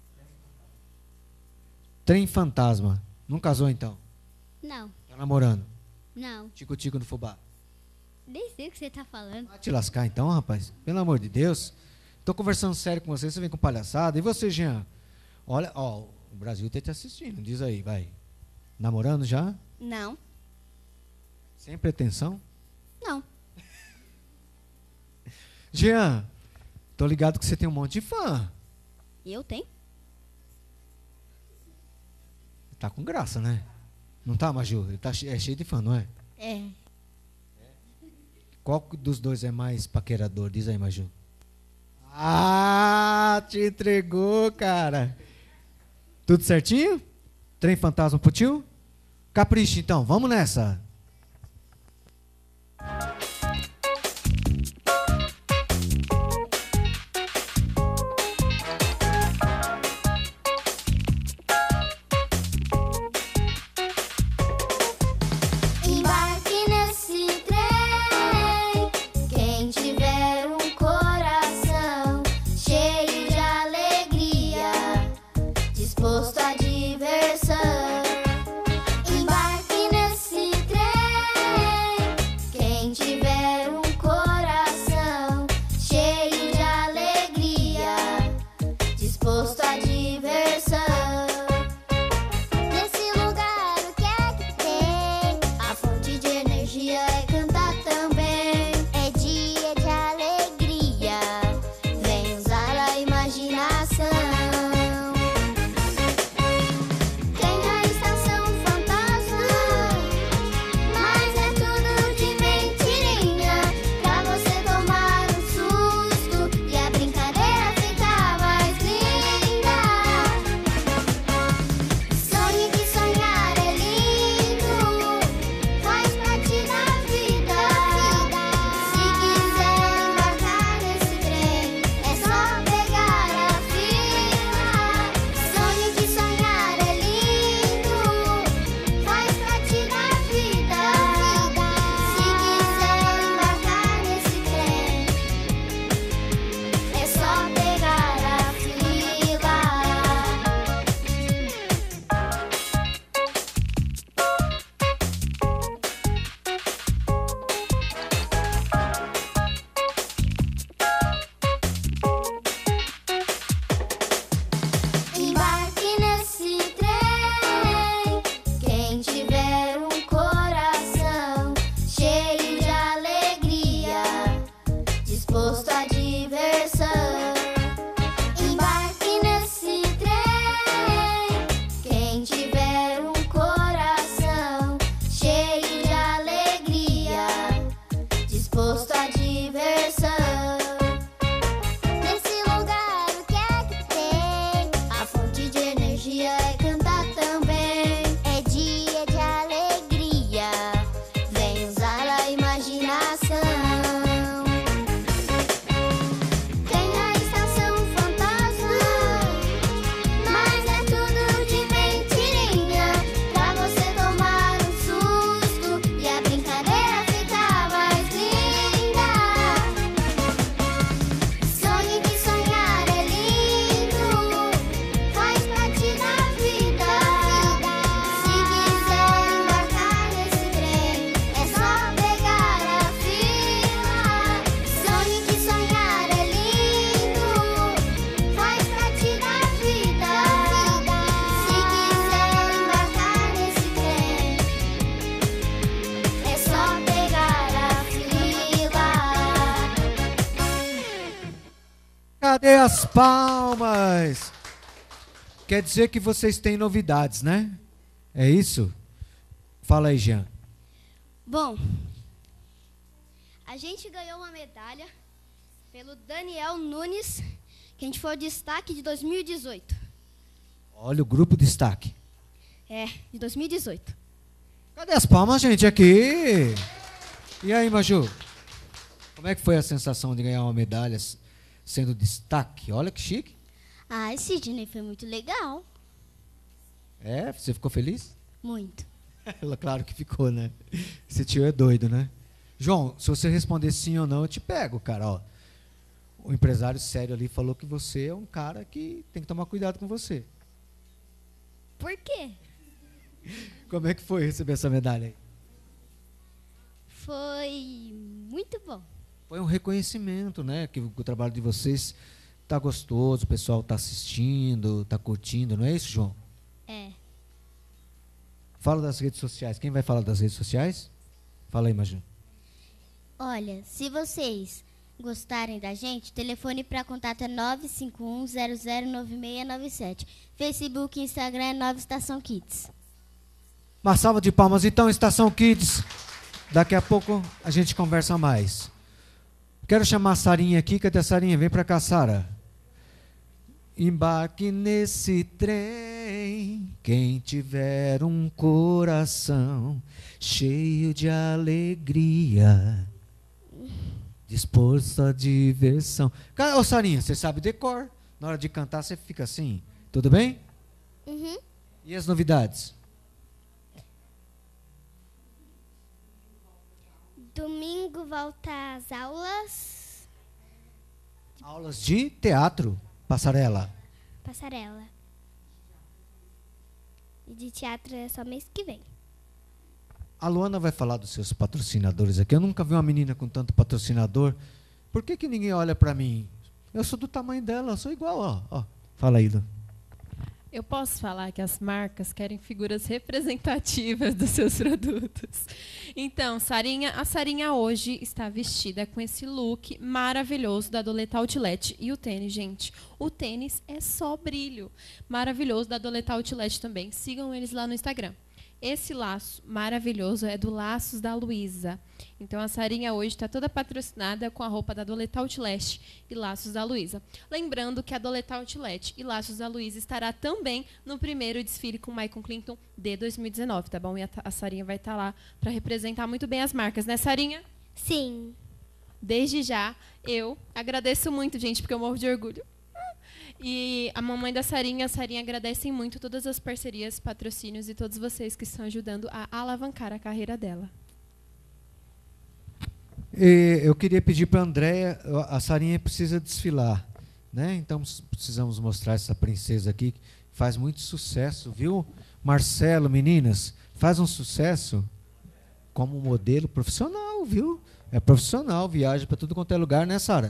A: Trem Fantasma. Não casou, então?
H: Não,
A: Tá namorando?
H: não.
A: Tico-tico no fubá.
H: Nem sei o que você tá falando.
A: Vai te lascar, então, rapaz? Pelo amor de Deus. Tô conversando sério com você vem com palhaçada. E você, Jean? Olha, ó, o Brasil tá te assistindo. Diz aí, vai. Namorando já?
H: Não,
A: Sem pretensão?
H: não.
A: Jean, tô ligado que você tem um monte de fã.
H: Eu tenho?
A: Tá com graça, né? Não tá, Maju? Ele tá é cheio de fã, não é?
H: É.
A: Qual dos dois é mais paquerador? Diz aí, Maju. Ah, te entregou, cara. Tudo certinho? Trem Fantasma pro tio? Capricha, então. Vamos nessa.
I: Embarque nesse trem. Quem tiver um coração cheio de alegria, disposto à diversão. Embarque nesse trem. Quem tiver um coração cheio de alegria, disposto à diversão. Nesse lugar o que é que tem? A fonte de energia é cantar também. É dia de alegria, vem usar a imaginação. Tem a estação fantasma, mas é tudo de mentirinha, pra você tomar um susto e a brincadeira ficar mais linda. Sonhe que sonhar é lindo, faz parte da vida. Se quiser embarcar nesse trem, é só pegar a fila. Sonhe que sonhar é lindo, faz parte da vida. Se quiser embarcar nesse trem, é só pegar a fila. Embarque nesse trem. Quem tiver um coração cheio de alegria, disposto à diversão. Embarque nesse trem. Quem tiver um coração cheio de alegria, disposto à diversão. Nesse lugar o que é que tem? A fonte de energia é cantar também. É dia de alegria, vem usar a imaginação. Tem a estação fantasma, mas é tudo de mentirinha, pra você tomar um susto e a brincadeira ficar mais linda. Sonhe que sonhar é lindo, faz parte da vida. Se quiser embarcar nesse trem, é só pegar a fila. Sonhe que sonhar é lindo, faz parte da vida. Se quiser embarcar nesse trem, é só pegar a fila.
A: Cadê as palmas? Quer dizer que vocês têm novidades, né? É isso? Fala aí, Jean.
H: Bom, a gente ganhou uma medalha
I: Pelo Daniel Nunes, que a gente foi o destaque de 2018.
A: Olha o grupo destaque.
I: É, de 2018.
A: Cadê as palmas, gente, aqui? E aí, Maju? Como é que foi a sensação de ganhar uma medalha sendo destaque? Olha que chique.
I: Ah, Sidney, foi muito legal.
A: É? Você ficou feliz?
I: Muito.
A: Ela, claro que ficou, né? Esse tio é doido, né? João, se você responder sim ou não, eu te pego, cara. Ó, o empresário sério ali falou que você é um cara que tem que tomar cuidado com você.
I: Por quê?
A: Como é que foi receber essa medalha aí?
I: Foi muito bom.
A: Foi um reconhecimento, né? Que o trabalho de vocês tá gostoso, o pessoal tá assistindo, tá curtindo, não é isso, João?
I: É.
A: Fala das redes sociais. Quem vai falar das redes sociais? Fala aí, Maju.
I: Olha, se vocês gostarem da gente, o telefone para contato é 951-009697. Facebook e Instagram é Nova Estação Kids.
A: Uma salva de palmas, então, Estação Kids. Daqui a pouco a gente conversa mais. Quero chamar a Sarinha aqui. Cadê a Sarinha? Vem pra cá, Sara. Embarque nesse trem, quem tiver um coração cheio de alegria, disposto à diversão. Ô, Sarinha, você sabe decor. Na hora de cantar você fica assim. Tudo bem?
I: Uhum.
A: E as novidades?
I: Domingo volta às aulas.
A: Aulas de teatro, passarela.
I: Passarela. E de teatro é só mês que vem.
A: A Luana vai falar dos seus patrocinadores aqui. Eu nunca vi uma menina com tanto patrocinador. Por que que ninguém olha pra mim? Eu sou do tamanho dela, eu sou igual, ó. Fala aí, Lu.
B: Eu posso falar que as marcas querem figuras representativas dos seus produtos. Então, a Sarinha hoje está vestida com esse look maravilhoso da Doleta Outlet. E o tênis, gente, o tênis é só brilho. Maravilhoso da Doleta Outlet também. Sigam eles lá no Instagram. Esse laço maravilhoso é do Laços da Luísa. Então, a Sarinha hoje está toda patrocinada com a roupa da Doleta Outlet e Laços da Luísa. Lembrando que a Doleta Outlet e Laços da Luísa estará também no primeiro desfile com Michael Clinton de 2019, tá bom? E a Sarinha vai estar lá para representar muito bem as marcas, né, Sarinha?
I: Sim.
B: Desde já, eu agradeço muito, gente, porque eu morro de orgulho. E a mamãe da Sarinha, a Sarinha agradecem muito todas as parcerias, patrocínios e todos vocês que estão ajudando a alavancar a carreira dela.
A: Eu queria pedir para a Andréia, a Sarinha precisa desfilar, né? Então precisamos mostrar essa princesa aqui, que faz muito sucesso, viu? Marcelo, meninas, faz um sucesso como modelo profissional, viu? É profissional, viaja para tudo quanto é lugar, né, Sara?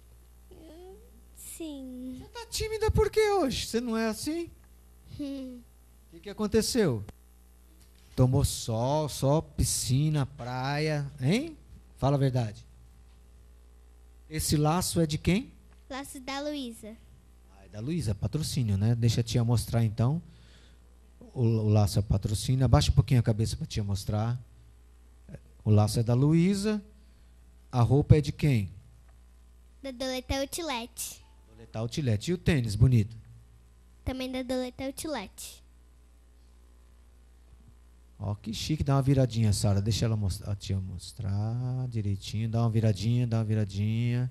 I: Sim.
A: Você tá tímida por quê hoje? Você não é assim? O que aconteceu? Tomou sol, só piscina, praia, hein? Fala a verdade. Esse laço é de quem?
I: Laços da Luísa.
A: Ah, é da Luísa, patrocínio, né? Deixa a tia mostrar então. O laço é patrocínio. Abaixa um pouquinho a cabeça para a tia mostrar. O laço é da Luísa. A roupa é de quem?
I: Da Doleta Outlet.
A: Doleta Outlet. E o tênis, bonito?
I: Também da Doleta Outlet.
A: Ó, que chique. Dá uma viradinha, Sara. Deixa ela mostrar, a tia mostrar direitinho. Dá uma viradinha, dá uma viradinha.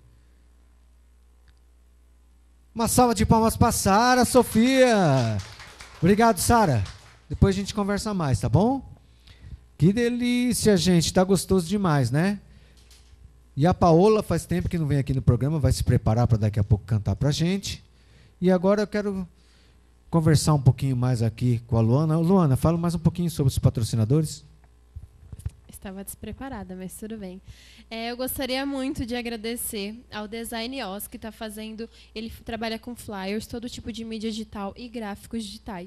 A: Uma salva de palmas para Sara, Sofia. Obrigado, Sara. Depois a gente conversa mais, tá bom? Que delícia, gente. Tá gostoso demais, né? E a Paola faz tempo que não vem aqui no programa, vai se preparar para daqui a pouco cantar pra gente. E agora eu quero conversar um pouquinho mais aqui com a Luana. Luana, fala mais um pouquinho sobre os patrocinadores.
B: Estava despreparada, mas tudo bem. Eu gostaria muito de agradecer ao Design Oz, que está fazendo... Ele trabalha com flyers, todo tipo de mídia digital e gráficos digitais.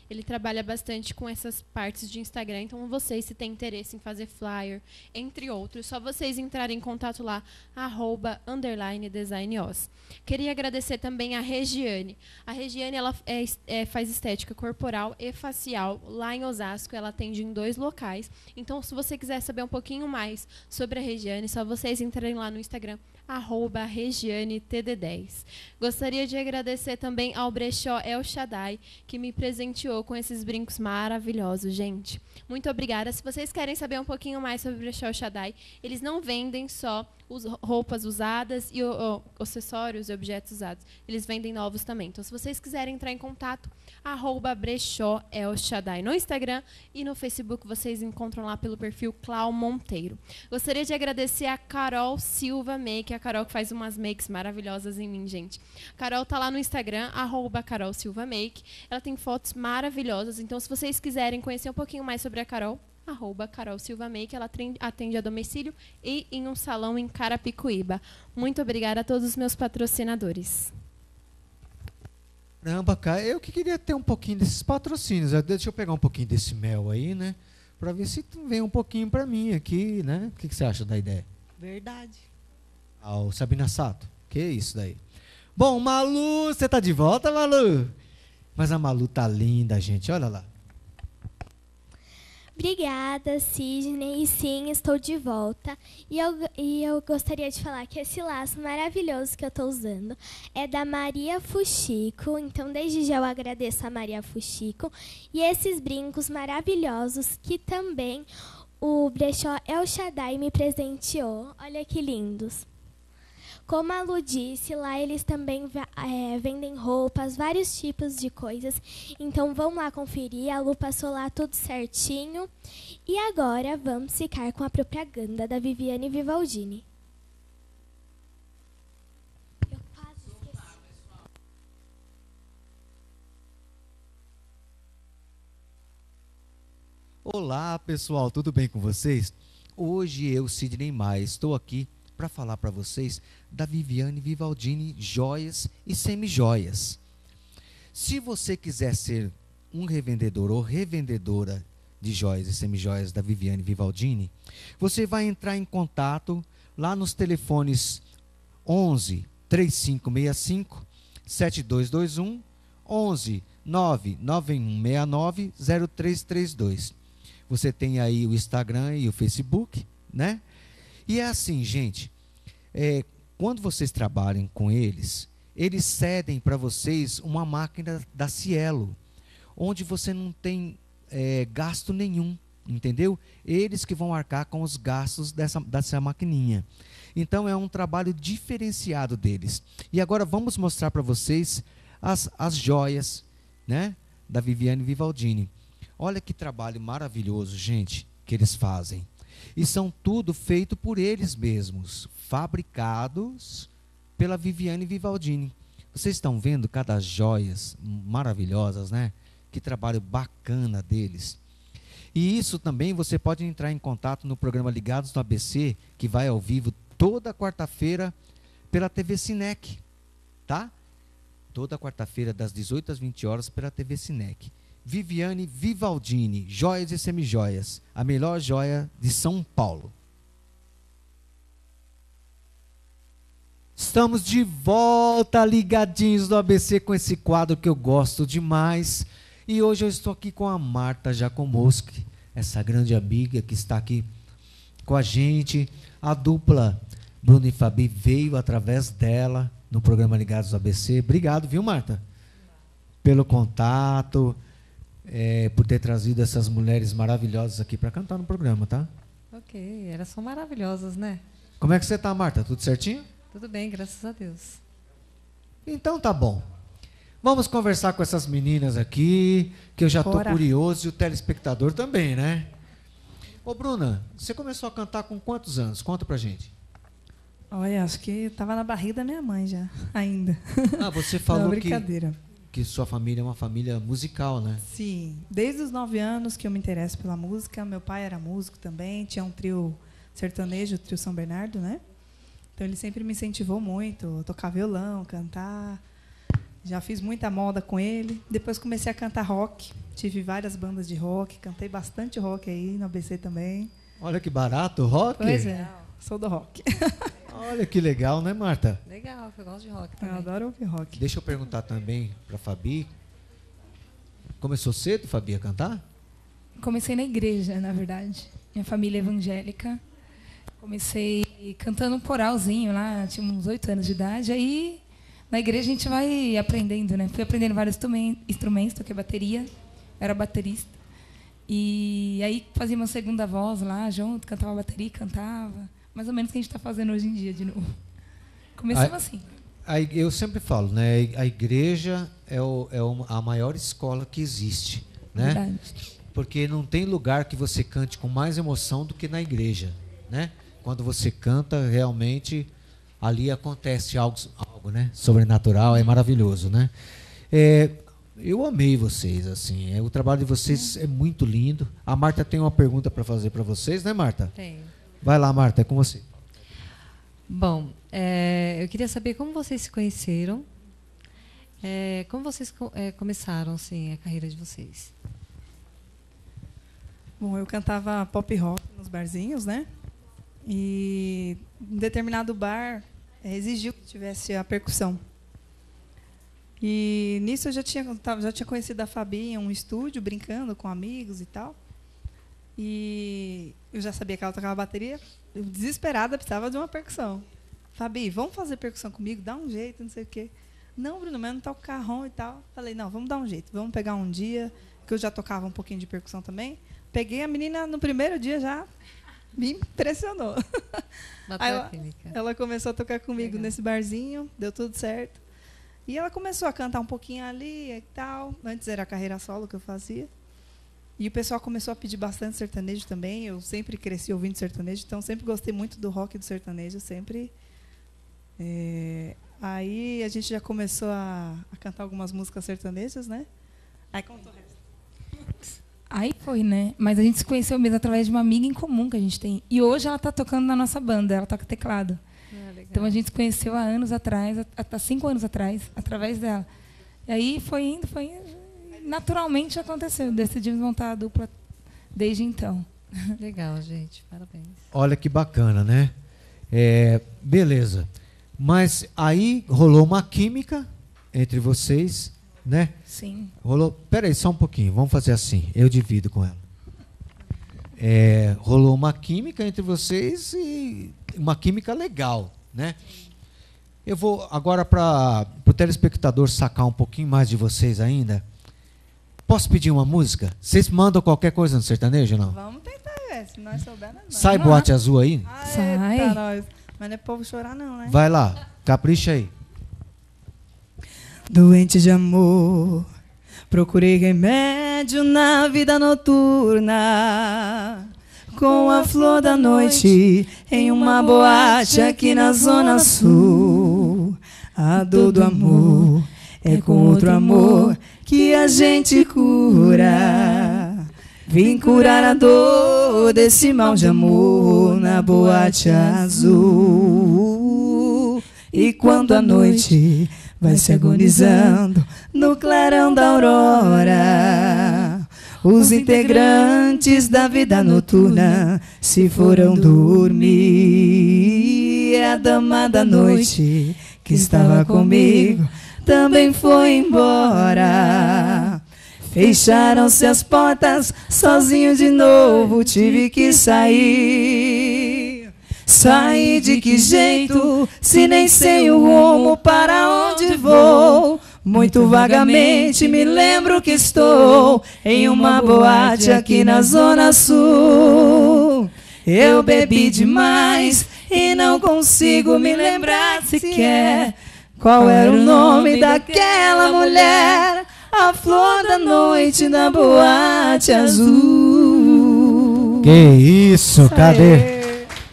B: Ele trabalha bastante com essas partes de Instagram. Então, vocês, se têm interesse em fazer flyer, entre outros, só vocês entrarem em contato lá, @_designOS. Queria agradecer também a Regiane. A Regiane, ela faz estética corporal e facial lá em Osasco. Ela atende em 2 locais. Então, se você quiser saber um pouquinho mais sobre a Regiane, só vocês entrarem lá no Instagram, @RegianeTD10. Gostaria de agradecer também ao Brechó El Shaddai, que me presenteou com esses brincos maravilhosos, gente. Muito obrigada. Se vocês querem saber um pouquinho mais sobre o Brechó El Shaddai, eles não vendem só roupas usadas e acessórios e objetos usados. Eles vendem novos também. Então, se vocês quiserem entrar em contato, @Brechó El Shaddai no Instagram e no Facebook, vocês encontram lá pelo perfil Clau Monteiro. Gostaria de agradecer a Carol Silva Make, a Carol que faz umas makes maravilhosas em mim, gente. A Carol tá lá no Instagram, @Carol Silva Make. Ela tem fotos maravilhosas. Então, se vocês quiserem conhecer um pouquinho mais sobre a Carol, @Carol Silva Make. Ela atende a domicílio e em um salão em Carapicuíba. Muito obrigada a todos os meus patrocinadores.
A: Caramba, cara, eu que queria ter um pouquinho desses patrocínios. Deixa eu pegar um pouquinho desse mel aí, né? Pra ver se vem um pouquinho pra mim aqui, né? O que você acha da ideia?
G: Verdade.
A: O Sabina Sato. Que isso daí? Bom, Malu, você tá de volta, Malu? Mas a Malu tá linda, gente. Olha lá.
C: Obrigada, Sidney. E sim, estou de volta. E eu gostaria de falar que esse laço maravilhoso que eu estou usando é da Maria Fuxico. Então, desde já eu agradeço a Maria Fuxico. E esses brincos maravilhosos que também o Brechó El Shaddai me presenteou. Olha que lindos. Como a Lu disse, lá eles também vendem roupas, vários tipos de coisas. Então vão lá conferir, a Lu passou lá tudo certinho. E agora vamos ficar com a propaganda da Viviane Vivaldini. Eu quase esqueci.
A: Olá, pessoal, tudo bem com vocês? Hoje eu, Sidney Maia, estou aqui para falar para vocês da Viviane Vivaldini Joias e Semijoias. Se você quiser ser um revendedor ou revendedora de joias e semijoias da Viviane Vivaldini, você vai entrar em contato lá nos telefones 11 3565 7221 11 99169 0332. Você tem aí o Instagram e o Facebook, né? E é assim, gente, quando vocês trabalham com eles, eles cedem para vocês uma máquina da Cielo, onde você não tem gasto nenhum, entendeu? Eles que vão arcar com os gastos dessa maquininha. Então é um trabalho diferenciado deles. E agora vamos mostrar para vocês as joias, né, da Viviane Vivaldini. Olha que trabalho maravilhoso, gente, que eles fazem. E são tudo feito por eles mesmos, fabricados pela Viviane Vivaldini. Vocês estão vendo cada joias maravilhosas, né? Que trabalho bacana deles. E isso também você pode entrar em contato no programa Ligados no ABC, que vai ao vivo toda quarta-feira pela TV Cinec, tá? Toda quarta-feira das 18 às 20 horas pela TV Cinec. Viviane Vivaldini, joias e semijoias, a melhor joia de São Paulo. Estamos de volta, ligadinhos no ABC, com esse quadro que eu gosto demais. E hoje eu estou aqui com a Marta Jacomoski, essa grande amiga que está aqui com a gente. A dupla Bruno e Fabi veio através dela no programa Ligados no ABC. Obrigado, viu, Marta? Pelo contato. Por ter trazido essas mulheres maravilhosas aqui para cantar no programa, tá?
J: Ok, elas são maravilhosas, né?
A: Como é que você tá, Marta? Tudo certinho?
J: Tudo bem, graças a Deus.
A: Então tá bom. Vamos conversar com essas meninas aqui, que eu já tô curioso, e o telespectador também, né? Ô, Bruna, você começou a cantar com quantos anos? Conta pra gente.
G: Olha, acho que estava na barriga da minha mãe já, ainda.
A: Ah, você falou
G: Não, brincadeira.
A: Que sua família é uma família musical, né?
G: Sim, desde os 9 anos que eu me interesso pela música. Meu pai era músico também, tinha um trio sertanejo, o trio São Bernardo, né? Então ele sempre me incentivou muito a tocar violão, cantar. Já fiz muita moda com ele. Depois comecei a cantar rock. Tive várias bandas de rock. Cantei bastante rock aí no ABC também.
A: Olha que barato, rock.
G: Pois é, sou do rock.
A: Olha que legal, né, Marta?
J: Legal, eu gosto de rock
G: Eu
J: também.
G: adoro ouvir rock.
A: Deixa eu perguntar também para Fabi. Começou cedo, Fabi, a cantar?
F: Comecei na igreja, na verdade. Minha família é evangélica. Comecei cantando um coralzinho lá, tinha uns 8 anos de idade. Aí, na igreja, a gente vai aprendendo, né? Fui aprendendo vários instrumentos, toquei bateria, era baterista. E aí fazia uma segunda voz lá junto, cantava bateria, cantava. Mais ou menos o que a gente está fazendo hoje em dia, de novo. Começamos assim.
A: Eu sempre falo, né? A igreja é a maior escola que existe, né?
F: Verdade.
A: Porque não tem lugar que você cante com mais emoção do que na igreja, né? Quando você canta, realmente ali acontece algo, né? Sobrenatural, é maravilhoso, né? Eu amei vocês, assim. O trabalho de vocês é muito lindo. A Marta tem uma pergunta para fazer para vocês, né, Marta?
J: Tenho.
A: Vai lá, Marta, é com você.
J: Bom, eu queria saber como vocês se conheceram, como vocês começaram assim, a carreira de vocês.
G: Bom, eu cantava pop rock nos barzinhos, né? E um determinado bar exigiu que tivesse a percussão. E nisso eu já tinha conhecido a Fabi em um estúdio, brincando com amigos e tal. E eu já sabia que ela tocava bateria. Eu, desesperada, precisava de uma percussão. Fabi, vamos fazer percussão comigo? Dá um jeito, não sei o quê. Não, Bruno, mas não toco carrom e tal. Falei, não, vamos dar um jeito. Vamos pegar um dia, que eu já tocava um pouquinho de percussão também. Peguei a menina, no primeiro dia já me impressionou. Aí ela começou a tocar comigo nesse barzinho, deu tudo certo. E ela começou a cantar um pouquinho ali e tal. Antes era a carreira solo que eu fazia. E o pessoal começou a pedir bastante sertanejo também. Eu sempre cresci ouvindo sertanejo, então sempre gostei muito do rock e do sertanejo, sempre. Aí a gente já começou a cantar algumas músicas sertanejas, né? Aí contou o resto.
F: Aí foi, né? Mas a gente se conheceu mesmo através de uma amiga em comum que a gente tem. E hoje ela está tocando na nossa banda, ela toca teclado. Então a gente se conheceu há anos atrás, há 5 anos atrás, através dela. E aí foi indo, naturalmente aconteceu. Decidimos montar a dupla desde então.
J: Legal, gente. Parabéns.
A: Olha que bacana, né? Beleza. Mas aí rolou uma química entre vocês, né?
F: Sim.
A: Rolou. Peraí, só um pouquinho. Vamos fazer assim. Eu divido com ela. Rolou uma química entre vocês e uma química legal, né? Eu vou agora para o telespectador sacar um pouquinho mais de vocês ainda. Posso pedir uma música? Vocês mandam qualquer coisa no sertanejo ou não?
G: Vamos tentar ver, se nós soubermos.
A: Sai Boate Azul aí?
F: Sai.
G: Eita, nós. Mas não é povo chorar não, né?
A: Vai lá, capricha aí.
E: Doente de amor, procurei remédio na vida noturna, com a flor da noite em uma boate aqui na Zona Sul. A dor do amor é com outro amor que a gente cura. Vim curar a dor desse mal de amor na boate azul. E quando a noite vai se agonizando no clarão da aurora, os integrantes da vida noturna se foram dormir. E a dama da noite que estava comigo também foi embora. Fecharam-se as portas, sozinho de novo tive que sair. Sair de que jeito, se nem sei o rumo para onde vou? Muito vagamente me lembro que estou em uma boate aqui na Zona Sul. Eu bebi demais e não consigo me lembrar sequer qual era o nome daquela mulher, a flor da noite na boate azul.
A: Que isso, cadê?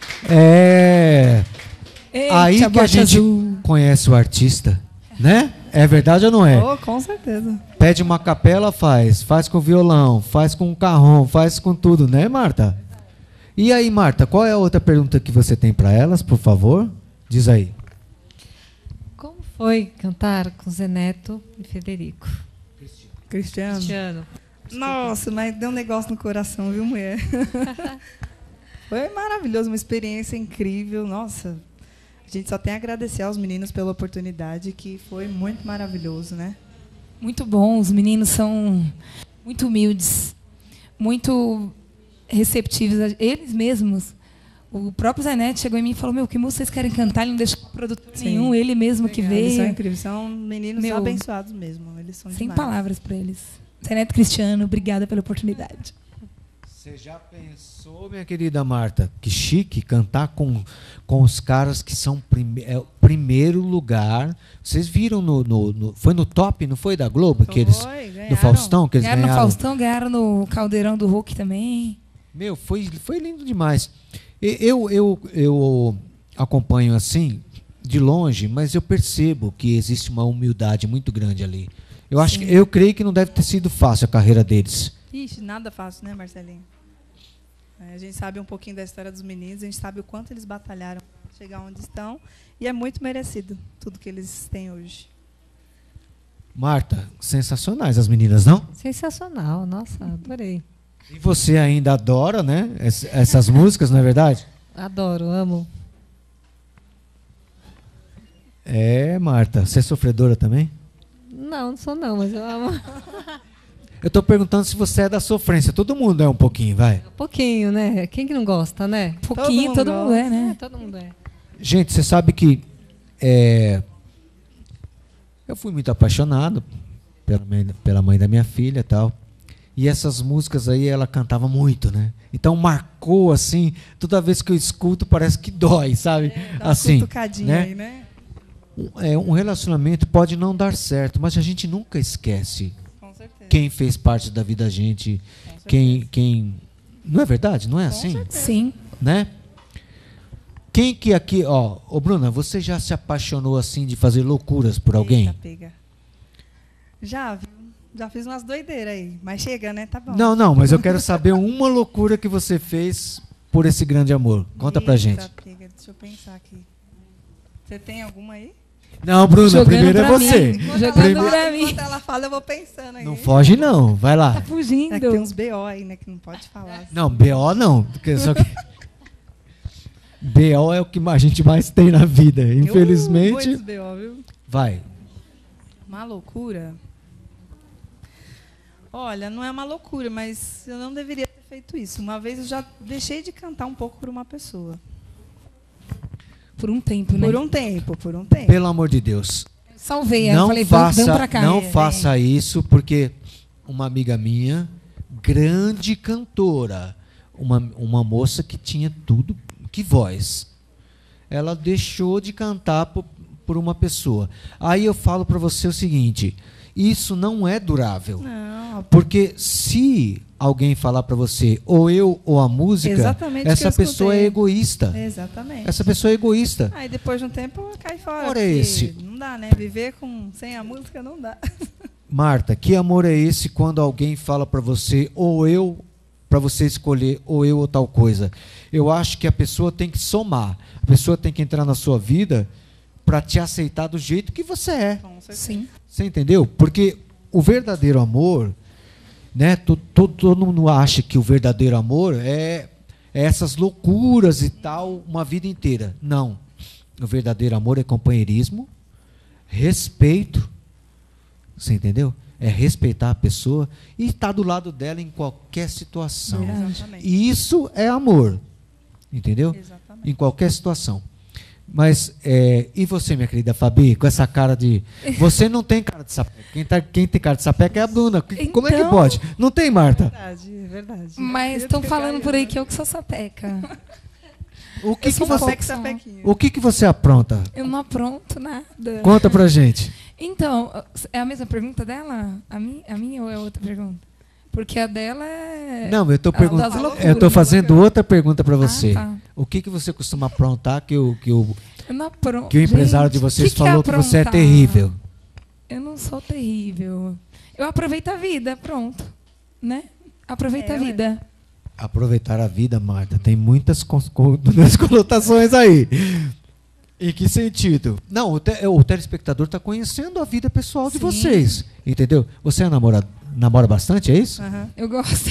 A: Aí que a gente conhece o artista, né? É verdade ou não é?
G: Oh, com certeza.
A: Pede uma capela, faz com violão, faz com carrom, faz com tudo, né, Marta? E aí, Marta, qual é a outra pergunta que você tem para elas, por favor? Diz aí.
J: Como foi cantar com Zé Neto e Federico?
G: Cristiano. Nossa, mas deu um negócio no coração, viu, mulher? Foi maravilhoso, uma experiência incrível. Nossa, a gente só tem a agradecer aos meninos pela oportunidade, que foi muito maravilhoso, né?
F: Muito bom, os meninos são muito humildes, muito receptivos, eles mesmos. O próprio Zé Neto chegou em mim e falou: meu, que música vocês querem cantar? Ele não deixou produtor nenhum, ele mesmo que veio.
G: Eles são incríveis, são meninos abençoados mesmo. Eles são
F: sem
G: demais.
F: palavras para eles. Zé Neto, Cristiano, obrigada pela oportunidade.
A: Você já pensou, minha querida Marta, que chique cantar com os caras que são primeiro lugar? Vocês viram foi no Top, não foi, da Globo?
G: Foi,
A: que eles,
G: ganharam.
A: do Faustão, que eles
F: ganharam
A: ganharam?
F: No Faustão, ganharam no Caldeirão do Hulk também.
A: Meu, foi lindo demais. Eu acompanho assim, de longe, mas eu percebo que existe uma humildade muito grande ali. Eu creio que não deve ter sido fácil a carreira deles.
G: Ixi, nada fácil, né, Marcelinho? A gente sabe um pouquinho da história dos meninos, a gente sabe o quanto eles batalharam para chegar onde estão, e é muito merecido tudo que eles têm hoje.
A: Marta, sensacionais as meninas, não?
J: Sensacional, nossa, adorei.
A: E você ainda adora, né, essas músicas, não é verdade?
J: Adoro, amo.
A: Marta, você é sofredora também?
J: Não sou não, mas eu amo.
A: Eu estou perguntando se você é da sofrência. Todo mundo é um pouquinho, vai.
J: Um pouquinho, né? Quem que não gosta, né?
F: Pouquinho, todo mundo é, né?
J: Todo mundo é.
A: Gente, você sabe que eu fui muito apaixonado pela mãe da minha filha e tal. E essas músicas aí ela cantava muito, né? Então marcou assim, toda vez que eu escuto parece que dói, sabe?
G: Dá
A: assim,
G: uma cutucadinha
A: né?
G: aí, né?
A: Um relacionamento pode não dar certo, mas a gente nunca esquece
G: Com certeza.
A: quem fez parte da vida da gente, quem... Não é verdade? Não é assim?
G: certeza.
F: Sim.
A: Né? Quem que aqui... Ô Bruna, você já se apaixonou assim de fazer loucuras por alguém?
G: Eita, pega. Já, viu? Já fiz umas doideiras aí, mas chega, né? Tá bom.
A: Não, mas eu quero saber uma loucura que você fez por esse grande amor. Conta pra gente.
G: Pega. Deixa eu pensar aqui. Você tem alguma aí?
A: Não, Bruna,
F: Jogando
A: primeiro é
F: pra
A: você.
F: mim. Jogando pra mim.
G: Enquanto ela fala, eu vou pensando aí.
A: Não foge não, vai lá.
F: Tá fugindo.
G: É que tem uns BO aí, né? Que não pode falar. Assim.
A: Não, BO não. BO é o que a gente mais tem na vida, infelizmente.
G: Muitos BO, viu?
A: Vai.
G: Uma loucura? Olha, não é uma loucura, mas eu não deveria ter feito isso. Uma vez eu já deixei de cantar um pouco por uma pessoa.
F: Por um tempo, né?
G: Por um tempo.
A: Pelo amor de Deus.
F: Salvei ela,
A: Não
F: falei,
A: faça,
F: vamos pra cá.
A: não faça isso, porque uma amiga minha, grande cantora, uma moça que tinha tudo, que voz, ela deixou de cantar por uma pessoa. Aí eu falo para você o seguinte, isso não é durável.
G: Não.
A: Porque se alguém falar para você, ou eu ou a música,
G: exatamente
A: essa pessoa é egoísta.
G: Exatamente.
A: Essa pessoa é egoísta.
G: Aí depois de um tempo cai fora.
A: Amor é esse?
G: Não dá, né? Viver sem a música não dá.
A: Marta, que amor é esse quando alguém fala para você, ou eu, para você escolher, ou eu ou tal coisa? Eu acho que a pessoa tem que somar. A pessoa tem que entrar na sua vida para te aceitar do jeito que você é.
F: Sim.
A: Você entendeu? Porque o verdadeiro amor, né? Todo mundo acha que o verdadeiro amor é essas loucuras e tal, uma vida inteira. Não. O verdadeiro amor é companheirismo, respeito. Você entendeu? É respeitar a pessoa e estar do lado dela em qualquer situação.
G: Exatamente.
A: E isso é amor. Entendeu?
G: Exatamente.
A: Em qualquer situação. Mas, e você, minha querida Fabi, com essa cara de... Você não tem cara de sapeca. Quem tem cara de sapeca é a Bruna. Como é que pode? Não tem, Marta?
G: É verdade.
F: Mas estão falando por aí que eu que sou sapeca.
A: O que que você apronta?
F: Eu não apronto nada.
A: Conta pra gente.
F: Então, é a mesma pergunta dela? A minha ou é outra pergunta? Porque a dela é...
A: Não, eu estou
F: loucuras.
A: fazendo outra pergunta para você.
F: Tá.
A: O que você costuma aprontar que o
F: Gente,
A: empresário de vocês falou que você é terrível?
F: Eu não sou terrível. Eu aproveito a vida, pronto. Né? Aproveita a vida.
A: Aproveitar a vida, Marta, tem muitas conotações aí. Em que sentido? Não, o telespectador está conhecendo a vida pessoal de
F: Sim.
A: vocês, entendeu? Você é namora bastante, é isso?
F: Aham, eu gosto.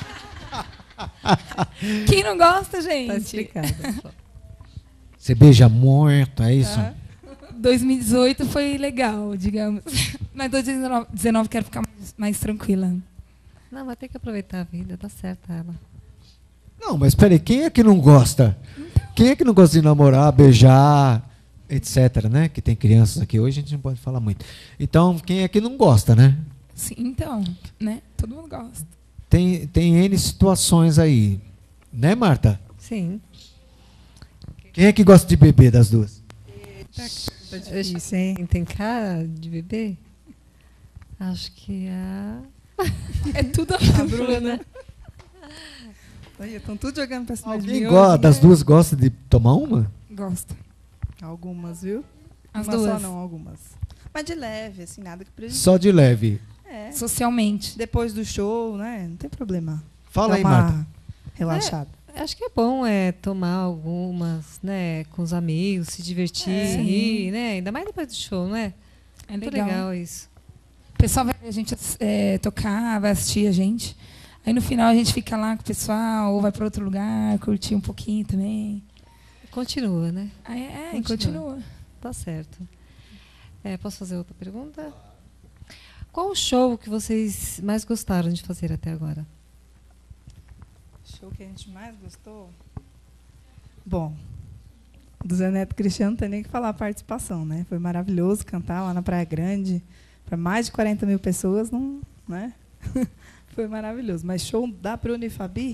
F: Quem não gosta,
J: Tá
F: gente?
J: explicado.
A: Você beija muito, é isso?
F: Aham. 2018 foi legal, digamos. Mas 2019 quero ficar mais tranquila.
J: Não, mas tem que aproveitar a vida, tá certa ela.
A: Não, mas peraí, quem é que não gosta? Quem é que não gosta de namorar, beijar, etc, né? Que tem crianças aqui hoje, a gente não pode falar muito. Então, quem é que não gosta, né?
F: Sim, então, né? Todo mundo gosta.
A: Tem N situações aí. Né, Marta?
J: Sim.
A: Quem é que gosta de beber das duas?
G: Tá difícil, hein?
J: Tem cara de bebê? Acho que
F: É tudo
G: A Bruna. Estão tudo jogando pra cima de mim
A: Alguém
G: hoje,
A: das
G: né?
A: duas gosta de tomar uma?
F: Gosto.
G: Algumas, viu?
F: As
G: Uma
F: duas.
G: só não, algumas. Mas de leve, assim, nada que prejudique.
A: Só de leve.
G: É.
F: Socialmente.
G: Depois do show, né? Não tem problema.
A: Fala
G: Dá
A: aí,
G: uma
A: Marta.
G: relaxada.
J: acho que é bom tomar algumas, né, com os amigos, se divertir,
F: Sim.
J: rir, né? Ainda mais depois do show, né?
F: É
J: Muito
F: legal.
J: legal isso.
F: O pessoal vai ver a gente tocar, vai assistir a gente. Aí no final a gente fica lá com o pessoal, ou vai para outro lugar, curtir um pouquinho também.
J: Continua, né?
F: Aí
J: Continua.
F: continua.
J: Tá certo. Posso fazer outra pergunta? Qual o show que vocês mais gostaram de fazer até agora?
G: Show que a gente mais gostou? Bom, do Zé Neto Cristiano não tem nem que falar a participação, né? Foi maravilhoso cantar lá na Praia Grande para mais de 40 mil pessoas, não, né? Foi maravilhoso. Mas show da Bruna e Fabi?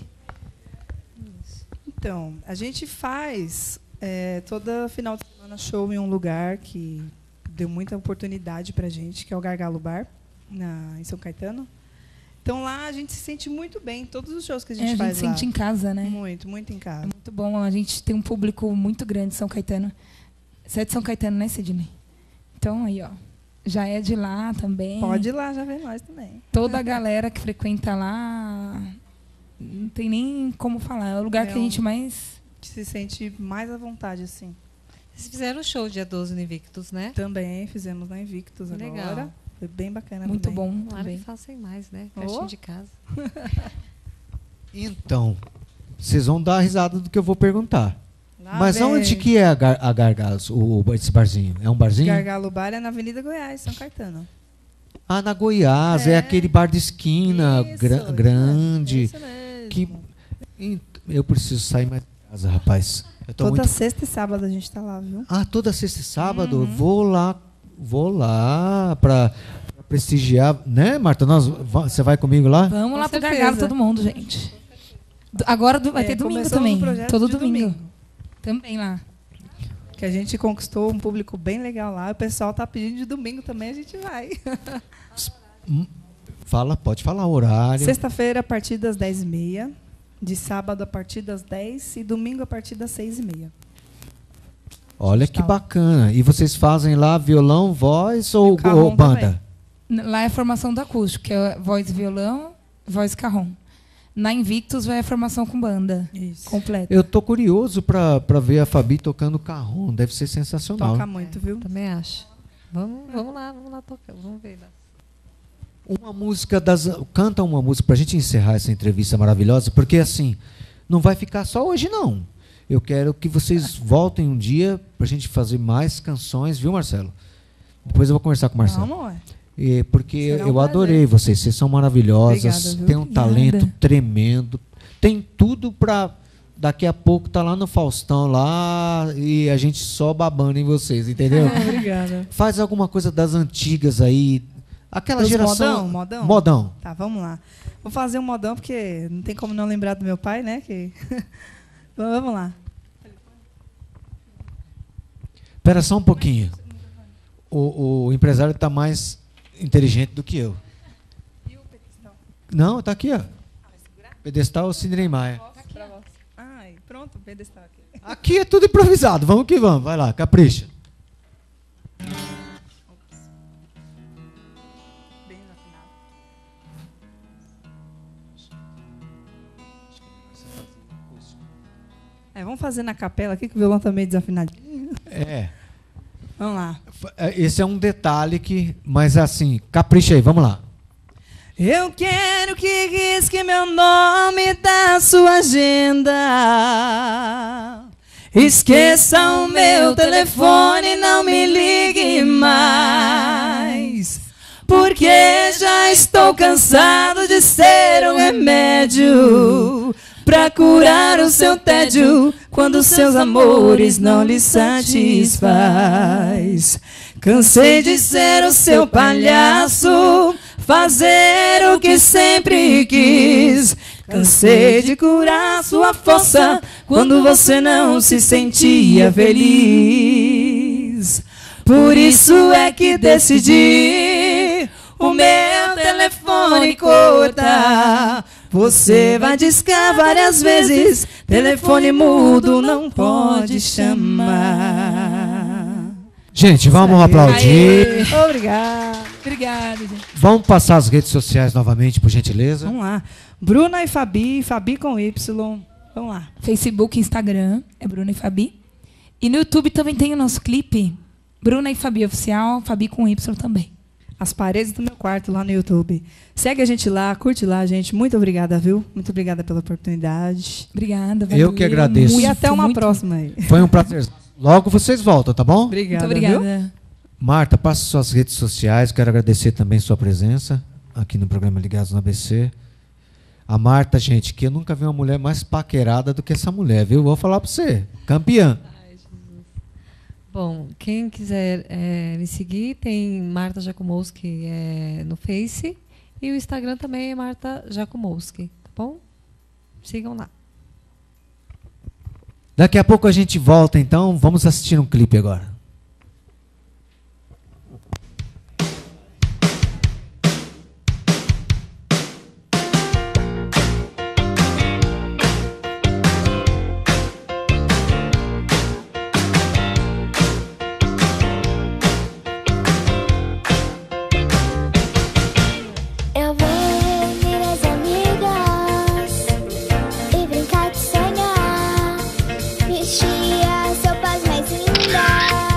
G: Então, a gente faz toda final de semana show em um lugar que deu muita oportunidade para a gente, que é o Gargalo Bar, em São Caetano. Então, lá a gente se sente muito bem, todos os shows que a gente
F: A
G: faz
F: gente sente
G: lá.
F: em casa, né?
G: Muito, muito em
F: É
G: casa.
F: muito bom. A gente tem um público muito grande em São Caetano. Você é de São Caetano, né, Sidney? Então, aí, ó. Já é de lá também.
G: Pode ir lá, já vem nós também.
F: Toda a galera que frequenta lá, não tem nem como falar. É o lugar que a gente mais...
G: Se sente mais à vontade, assim.
J: Vocês fizeram um show dia 12 no Invictus, né?
G: Também fizemos na Invictus
J: Legal.
G: agora. Foi bem bacana
F: Muito
G: também.
F: bom
J: Claro
F: também.
J: que façam mais, né?
G: Oh.
J: Pertinho de casa.
A: Então, vocês vão dar risada do que eu vou perguntar.
G: Lá
A: Mas
G: vem.
A: onde que é a Gargalos, esse barzinho? É um barzinho?
G: Gargalo Bar é na Avenida Goiás, São Caetano.
A: Ah, na Goiás, é
G: É.
A: aquele bar de esquina
G: Isso,
A: grande.
G: Isso mesmo.
A: Que eu preciso sair mais de casa, rapaz. Eu tô
G: Toda
A: muito...
G: sexta e sábado a gente tá lá, viu?
A: Ah, toda sexta e sábado?
G: Uhum.
A: Vou lá para prestigiar, né, Marta? Você vai comigo lá?
F: Vamos
J: Com
F: lá pro
J: certeza.
F: Gargalo todo mundo, gente. Agora vai ter domingo
G: começamos
F: também.
G: o projeto
F: Todo
G: de
F: domingo. Também lá.
G: Que a gente conquistou um público bem legal lá. O pessoal tá pedindo de domingo também, a gente vai.
A: Pode falar o horário.
G: Sexta-feira a partir das 10h30. De sábado a partir das 10 e domingo a partir das 6h30.
A: Olha que
G: Tá lá.
A: bacana. E vocês fazem lá violão, voz ou
G: carrom
A: banda?
F: Lá é a formação do acústico, que é voz e violão, voz e carrom. Na Invictus vai a formação com banda
G: Isso.
F: completa.
A: Eu tô curioso para ver a Fabi tocando carrom. Deve ser sensacional.
G: Toca muito, viu?
J: Também acho. Vamos lá tocar. Vamos ver.
A: Uma música canta uma música pra gente encerrar essa entrevista maravilhosa, porque assim, não vai ficar só hoje não. Eu quero que vocês voltem um dia pra gente fazer mais canções, viu, Marcelo? Depois eu vou conversar com o Marcelo.
G: Vamos, ué.
A: Porque
G: Será um
A: eu
G: prazer.
A: adorei vocês são maravilhosas,
G: Obrigada, viu?
A: têm um
F: Obrigada.
A: talento tremendo. Tem tudo pra daqui a pouco tá lá no Faustão lá e a gente só babando em vocês, entendeu?
G: Obrigada.
A: Faz alguma coisa das antigas aí. Aquela
G: Dos
A: geração.
G: modão?
A: Modão.
G: Tá, vamos lá. Vou fazer um modão, porque não tem como não lembrar do meu pai, né? Vamos lá.
A: Espera só um pouquinho. O empresário está mais inteligente do que eu.
G: E o pedestal?
A: Não, está aqui, ó. Pedestal Sidney Maia.
G: Ai, pronto, o pedestal aqui.
A: Aqui é tudo improvisado. Vamos que vamos. Vai lá, capricha.
G: Bem desafinado. Vamos fazer na capela aqui, que o violão tá meio desafinadinho.
A: É.
G: Vamos lá.
A: Esse é um detalhe que... Mas assim, capricha aí, vamos lá.
E: Eu quero que risque meu nome da sua agenda. Esqueça o meu telefone, não me ligue mais. Porque já estou cansado de ser um remédio pra curar o seu tédio quando seus amores não lhe satisfaz. Cansei de ser o seu palhaço, fazer o que sempre quis. Cansei de curar sua força quando você não se sentia feliz. Por isso é que decidi o meu telefone cortar. Você vai discar várias vezes, telefone mudo não pode chamar.
A: Gente, vamos aplaudir.
G: Obrigada.
F: Obrigada, gente.
A: Vamos passar as redes sociais novamente, por gentileza.
G: Vamos lá. Bruna e Fabi, Fabi com Y. Vamos lá.
F: Facebook, Instagram, é Bruna e Fabi. E no YouTube também tem o nosso clipe, Bruna e Fabi Oficial, Fabi com Y também.
G: As paredes do meu quarto lá no YouTube. Segue a gente lá, curte lá, gente. Muito obrigada, viu? Muito obrigada pela oportunidade.
F: Obrigada.
A: Eu que agradeço.
G: Muito, e até uma próxima aí.
A: Foi um prazer. Logo vocês voltam, tá bom?
G: Obrigada.
F: Muito obrigada.
G: Viu?
A: Marta, passa suas redes sociais. Quero agradecer também sua presença aqui no programa Ligados no ABC. A Marta, gente, que eu nunca vi uma mulher mais paquerada do que essa mulher, viu? Vou falar pra você. Campeã.
J: Bom, quem quiser me seguir, tem Marta Jakubowski no Face. E o Instagram também é Marta Jakubowski, tá bom? Sigam lá.
A: Daqui a pouco a gente volta, então. Vamos assistir um clipe agora.
I: Eu vou reunir as amigas e brincar de sonhar, vestir as roupas mais lindas.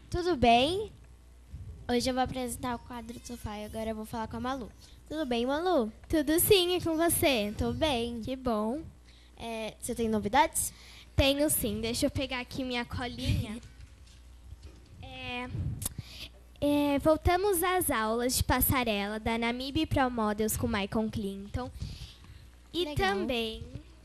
I: Tudo bem? Hoje eu vou apresentar o quadro do sofá e agora eu vou falar com a Malu. Tudo bem, Malu?
C: Tudo sim, e com você?
I: Tô bem.
C: Que bom.
I: Você tem novidades?
C: Tenho sim. Deixa eu pegar aqui minha colinha. Voltamos às aulas de passarela da Namib Pro Models com Michael Clinton. E
I: Legal.
C: também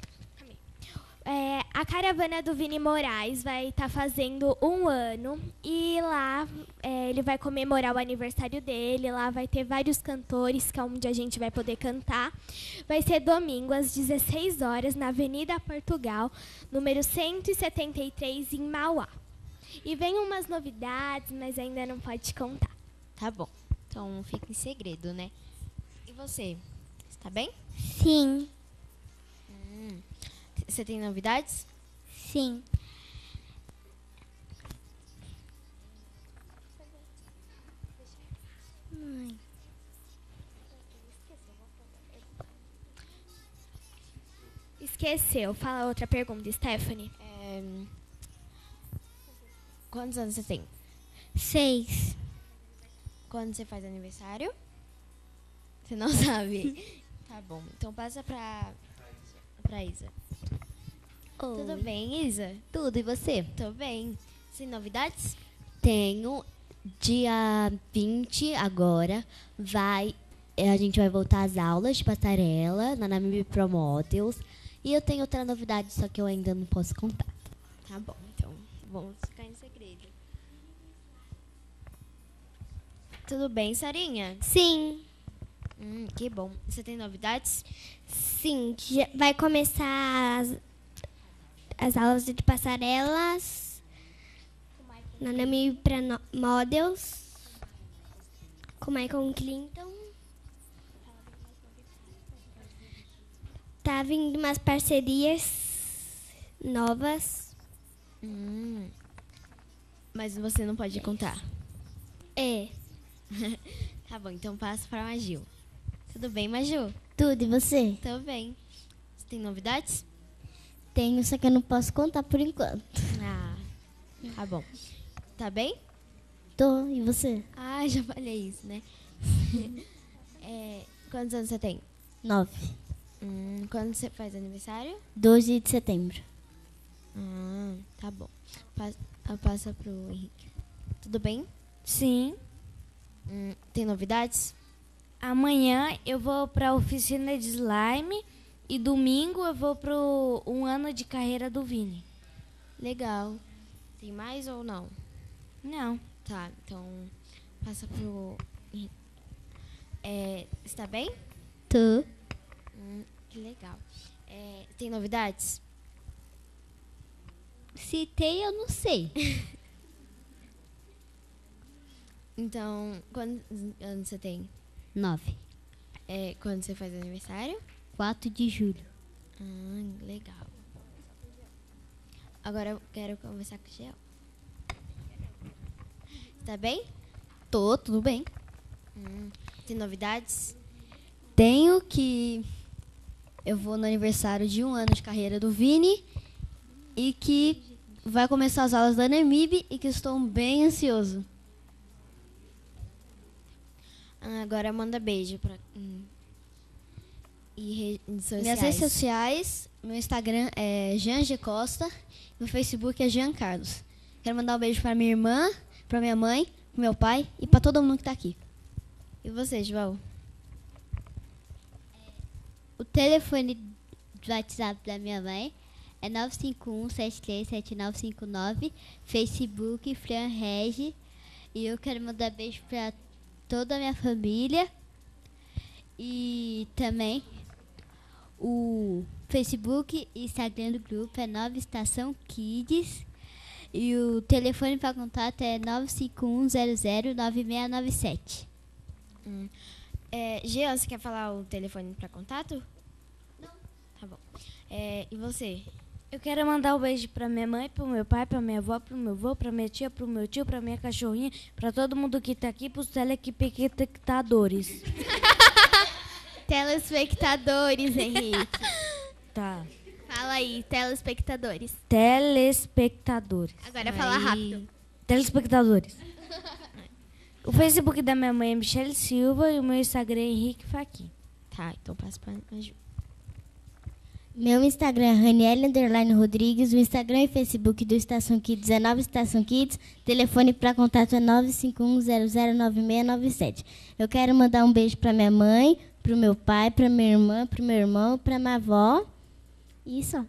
C: a caravana do Vini Moraes vai estar fazendo 1 ano. E lá ele vai comemorar o aniversário dele. Lá vai ter vários cantores, que é onde a gente vai poder cantar. Vai ser domingo, às 16 horas, na Avenida Portugal, número 173, em Mauá. E vem umas novidades, mas ainda não pode contar.
I: Tá bom. Então fica em segredo, né? E você? Está bem?
H: Sim,
I: Você tem novidades?
H: sim.
C: Esqueceu. Fala outra pergunta, Stephanie.
I: Quantos anos você tem?
H: 6.
I: Quando você faz aniversário? Você não sabe? Tá bom. Então passa pra Isa. Tudo bem, Isa?
H: Tudo, e você?
I: Tô bem. Sem novidades?
H: Tenho dia 20 agora. A gente vai voltar às aulas de passarela na Namib Pro Models. E eu tenho outra novidade, só que eu ainda não posso contar.
I: Tá bom. Então vamos ficar em segredo. Tudo bem, Sarinha?
C: Sim.
I: Que bom. Você tem novidades?
C: Sim, vai começar as aulas de passarelas na Namib Pro Models com Michael Clinton. Tá vindo umas parcerias novas.
I: Mas você não pode contar. Tá bom, então passa pra Maju. Tudo bem, Maju?
H: Tudo, e você?
I: Tô bem. Você tem novidades?
H: Tenho, só que eu não posso contar por enquanto.
I: Tá bom. Tá bem?
H: Tô, e você?
I: Já falei isso, né? Quantos anos você tem?
H: 9.
I: Quando você faz aniversário?
H: 12 de setembro.
I: Tá bom. Passa pro Henrique. Tudo bem?
K: Sim.
I: Tem novidades?
K: Amanhã eu vou para a oficina de slime e domingo eu vou para 1 ano de carreira do Vini.
I: Legal. Tem mais ou não?
K: Não.
I: Tá, então passa pro Henrique. Está bem?
H: Tô.
I: Que legal. Tem novidades?
H: Se tem, eu não sei.
I: Então, quantos anos você tem?
H: 9.
I: Quando você faz aniversário?
H: 4 de julho.
I: Legal. Agora eu quero conversar com o Gel. Tá bem?
H: Tô, tudo bem.
I: Tem novidades?
H: Tenho que eu vou no aniversário de 1 ano de carreira do Vini e que vai começar as aulas da Namib e que estou bem ansioso.
I: Agora manda beijo pra... E redes sociais.
H: Minhas redes sociais, meu Instagram é Jean G. Costa, meu Facebook é Jean Carlos. Quero mandar um beijo pra minha irmã, pra minha mãe, pro meu pai e pra todo mundo que tá aqui.
I: E você, João?
H: O telefone do WhatsApp da minha mãe é 951-737959, Facebook Fran Regi. E eu quero mandar beijo pra toda a minha família. E também o Facebook e Instagram do grupo é Nova Estação Kids. E o telefone para contato é 951009697.
I: Jean, você quer falar o telefone para contato? Não. Tá bom. E você?
K: Eu quero mandar um beijo pra minha mãe, pro meu pai, pra minha avó, pro meu avô, pra minha tia, pro meu tio, pra minha cachorrinha, pra todo mundo que tá aqui, pros telespectadores.
C: Telespectadores, Henrique.
K: Tá.
C: Fala aí, telespectadores.
K: Telespectadores.
C: Agora fala rápido.
K: telespectadores. O Facebook da minha mãe é Michele Silva e o meu Instagram é Henrique Faqui.
H: Tá, então passa para a Ju. Meu Instagram é Raniele_Rodrigues. O Instagram e Facebook do Estação Kids é Nova Estação Kids. Telefone para contato é 951009697. Eu quero mandar um beijo para minha mãe, para o meu pai, para minha irmã, para o meu irmão, para minha avó. Isso.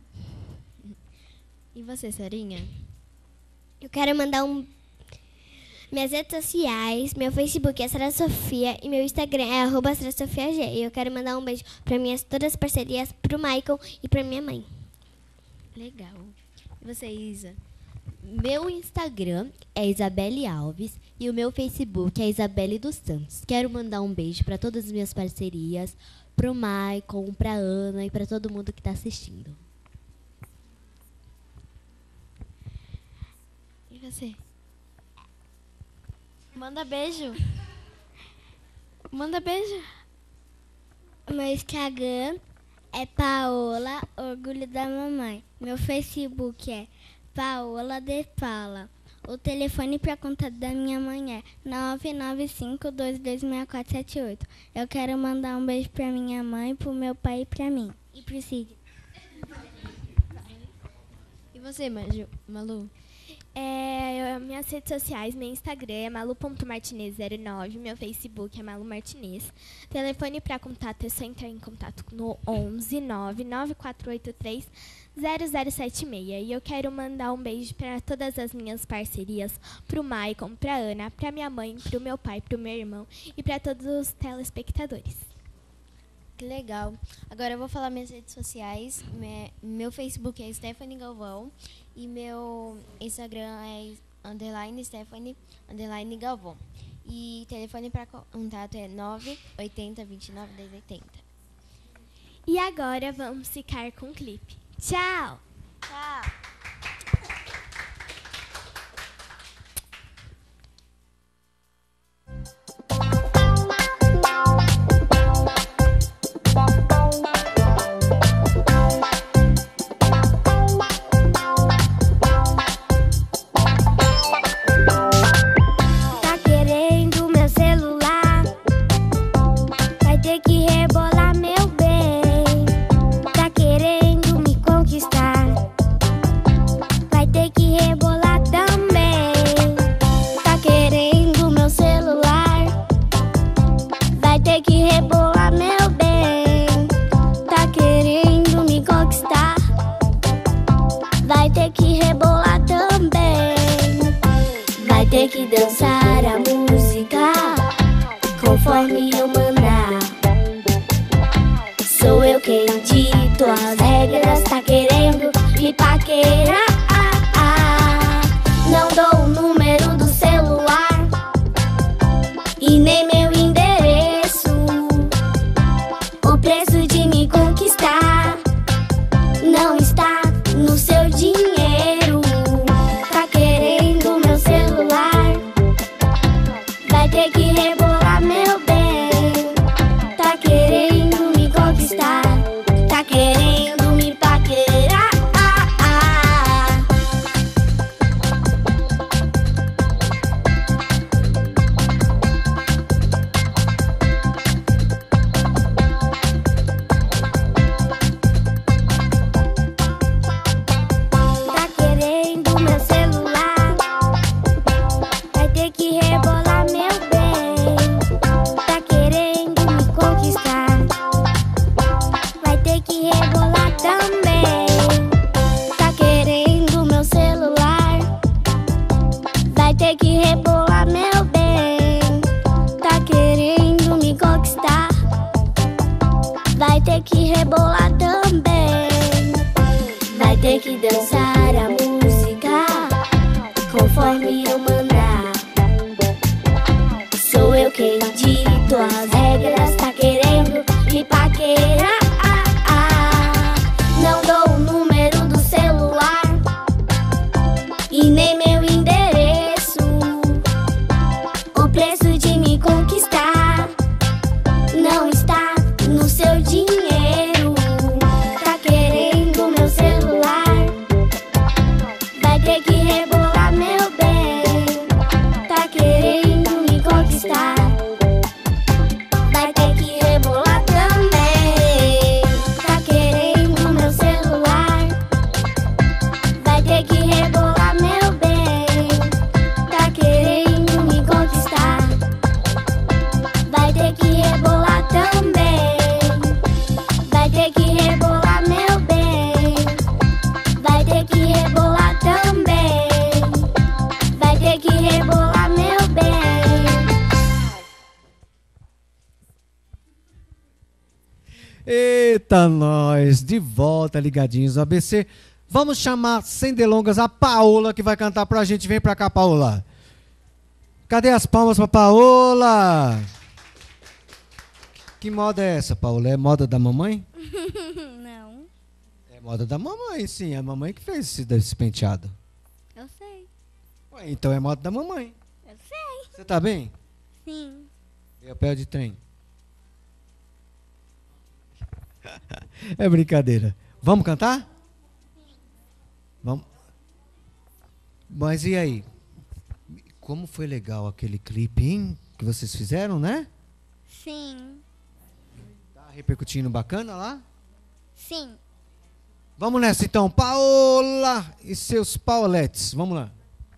L: E você, Sarinha?
I: Eu quero mandar minhas redes sociais, meu Facebook é Sara Sofia e meu Instagram é @SaraSofiaG. E eu quero mandar um beijo para todas as parcerias, pro Michael e pra minha mãe.
L: Legal. E você, Isa?
H: Meu Instagram é Isabelle Alves e o meu Facebook é Isabelle dos Santos. Quero mandar um beijo para todas as minhas parcerias, pro Michael, pra Ana e para todo mundo que está assistindo.
L: E você? Manda beijo. Manda beijo.
I: Meu Instagram é Paola Orgulho da Mamãe. Meu Facebook é Paola de Paula. O telefone para contato da minha mãe é 995226478. Eu quero mandar um beijo para minha mãe, pro meu pai e para mim. E pro Cid.
L: E você, Malu?
C: Minhas redes sociais, meu Instagram é malu.martinez09, meu Facebook é Malu Martinez. Telefone para contato é só entrar em contato no 11 99483 0076. E eu quero mandar um beijo para todas as minhas parcerias, pro Maicon, pra Ana, pra minha mãe, pro meu pai, pro meu irmão e para todos os telespectadores.
L: Que legal. Agora eu vou falar minhas redes sociais. Meu Facebook é Stephanie Galvão e meu Instagram é _Stephanie_Galvão. E telefone para contato é 980 29 1080.
C: E agora vamos ficar com o clipe. Tchau!
L: Tchau!
I: Tá querendo meu celular? Vai ter que rebolar, meu bem. Tá querendo me conquistar? Vai ter que rebolar também. Tá querendo meu celular? Vai ter que rebolar, meu bem. Tá querendo me conquistar? Vai ter que rebolar também. Vai ter que dançar a música conforme eu mandar. Sou eu quem dito as regras. Tá querendo me paquerar? Não dou o número do celular e nem meu endereço. O preço de me conquistar não está no seu dinheiro. Tá querendo meu celular? Vai ter que rebolar, meu bem. Tá querendo me conquistar? Tá querendo me paquerar? Tá querendo meu celular? Vai ter que rebolar, meu bem. Tá querendo me conquistar? Vai ter que rebolar também. Tá querendo meu celular? Vai ter que rebolar, meu bem. Tá querendo me conquistar? Vai ter que rebolar também. Vai ter que dançar a música conforme eu mandar. Sou eu quem dito as regras. Tá querendo me paquerar? Não dou o número do celular e nem meu endereço. O preço de me conquistar não está no seu dinheiro. Tá querendo meu celular? Vai ter que rebolar, meu bem.
A: Eita, nós, de volta ligadinhos no ABC. Vamos chamar, sem delongas, a Paola, que vai cantar pra gente. Vem pra cá, Paola. Cadê as palmas pra Paola? Que moda é essa, Paola? É moda da mamãe?
L: Não.
A: É moda da mamãe, sim. É a mamãe que fez esse penteado.
L: Eu sei.
A: Ué, então é moda da mamãe.
L: Eu sei.
A: Você tá bem?
L: Sim.
A: E o pé de trem? É brincadeira. Vamos cantar? Vamos. Mas e aí? Como foi legal aquele clipe, hein? Que vocês fizeram, né?
L: Sim.
A: Tá repercutindo bacana lá?
L: Sim.
A: Vamos nessa então. Paola e seus pauletes. Vamos lá.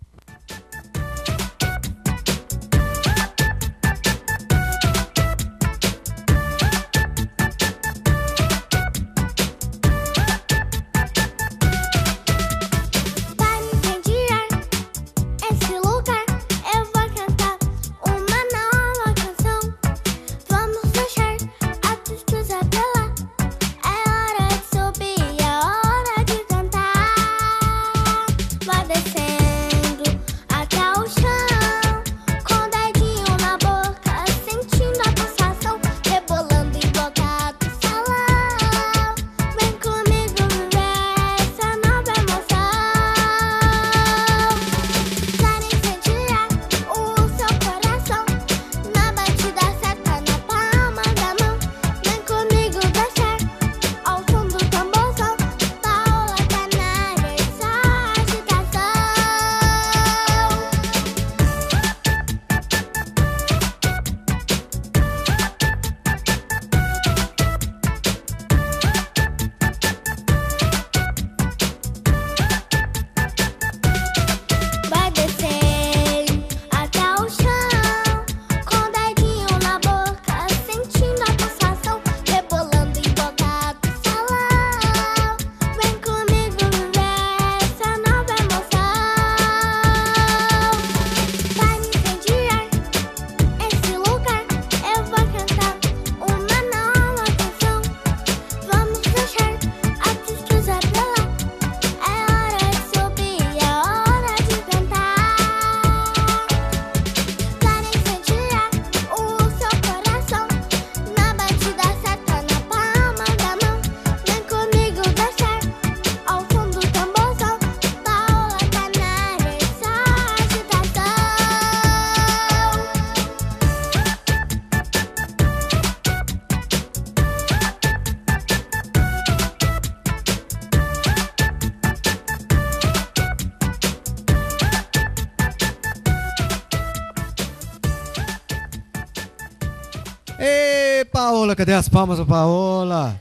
A: Ê, Paola, cadê as palmas pra Paola?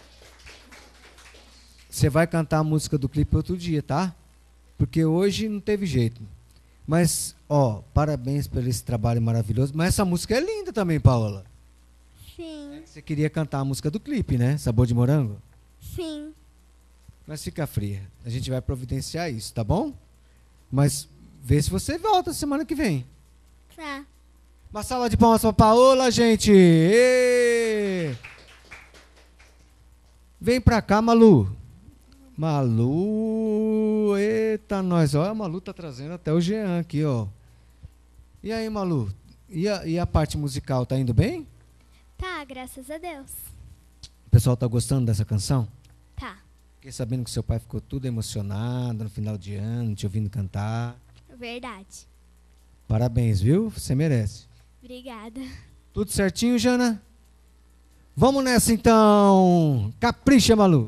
A: Você vai cantar a música do clipe outro dia, tá? Porque hoje não teve jeito. Mas, ó, parabéns pelo esse trabalho maravilhoso. Mas essa música é linda também, Paola.
L: Sim.
A: Você queria cantar a música do clipe, né? Sabor de morango?
L: Sim.
A: Mas fica fria. A gente vai providenciar isso, tá bom? Mas vê se você volta semana que vem.
L: Tá.
A: Uma salva de palmas pra Paola, gente. Ê! Vem pra cá, Malu. Malu, eita, nós. Olha, a Malu tá trazendo até o Jean aqui, ó. E aí, Malu? E a parte musical, tá indo bem?
C: Tá, graças a Deus.
A: O pessoal tá gostando dessa canção?
C: Tá.
A: Fiquei sabendo que seu pai ficou tudo emocionado no final de ano, te ouvindo cantar.
C: Verdade.
A: Parabéns, viu? Você merece.
C: Obrigada.
A: Tudo certinho, Jana? Vamos nessa, então. Capricha, Malu.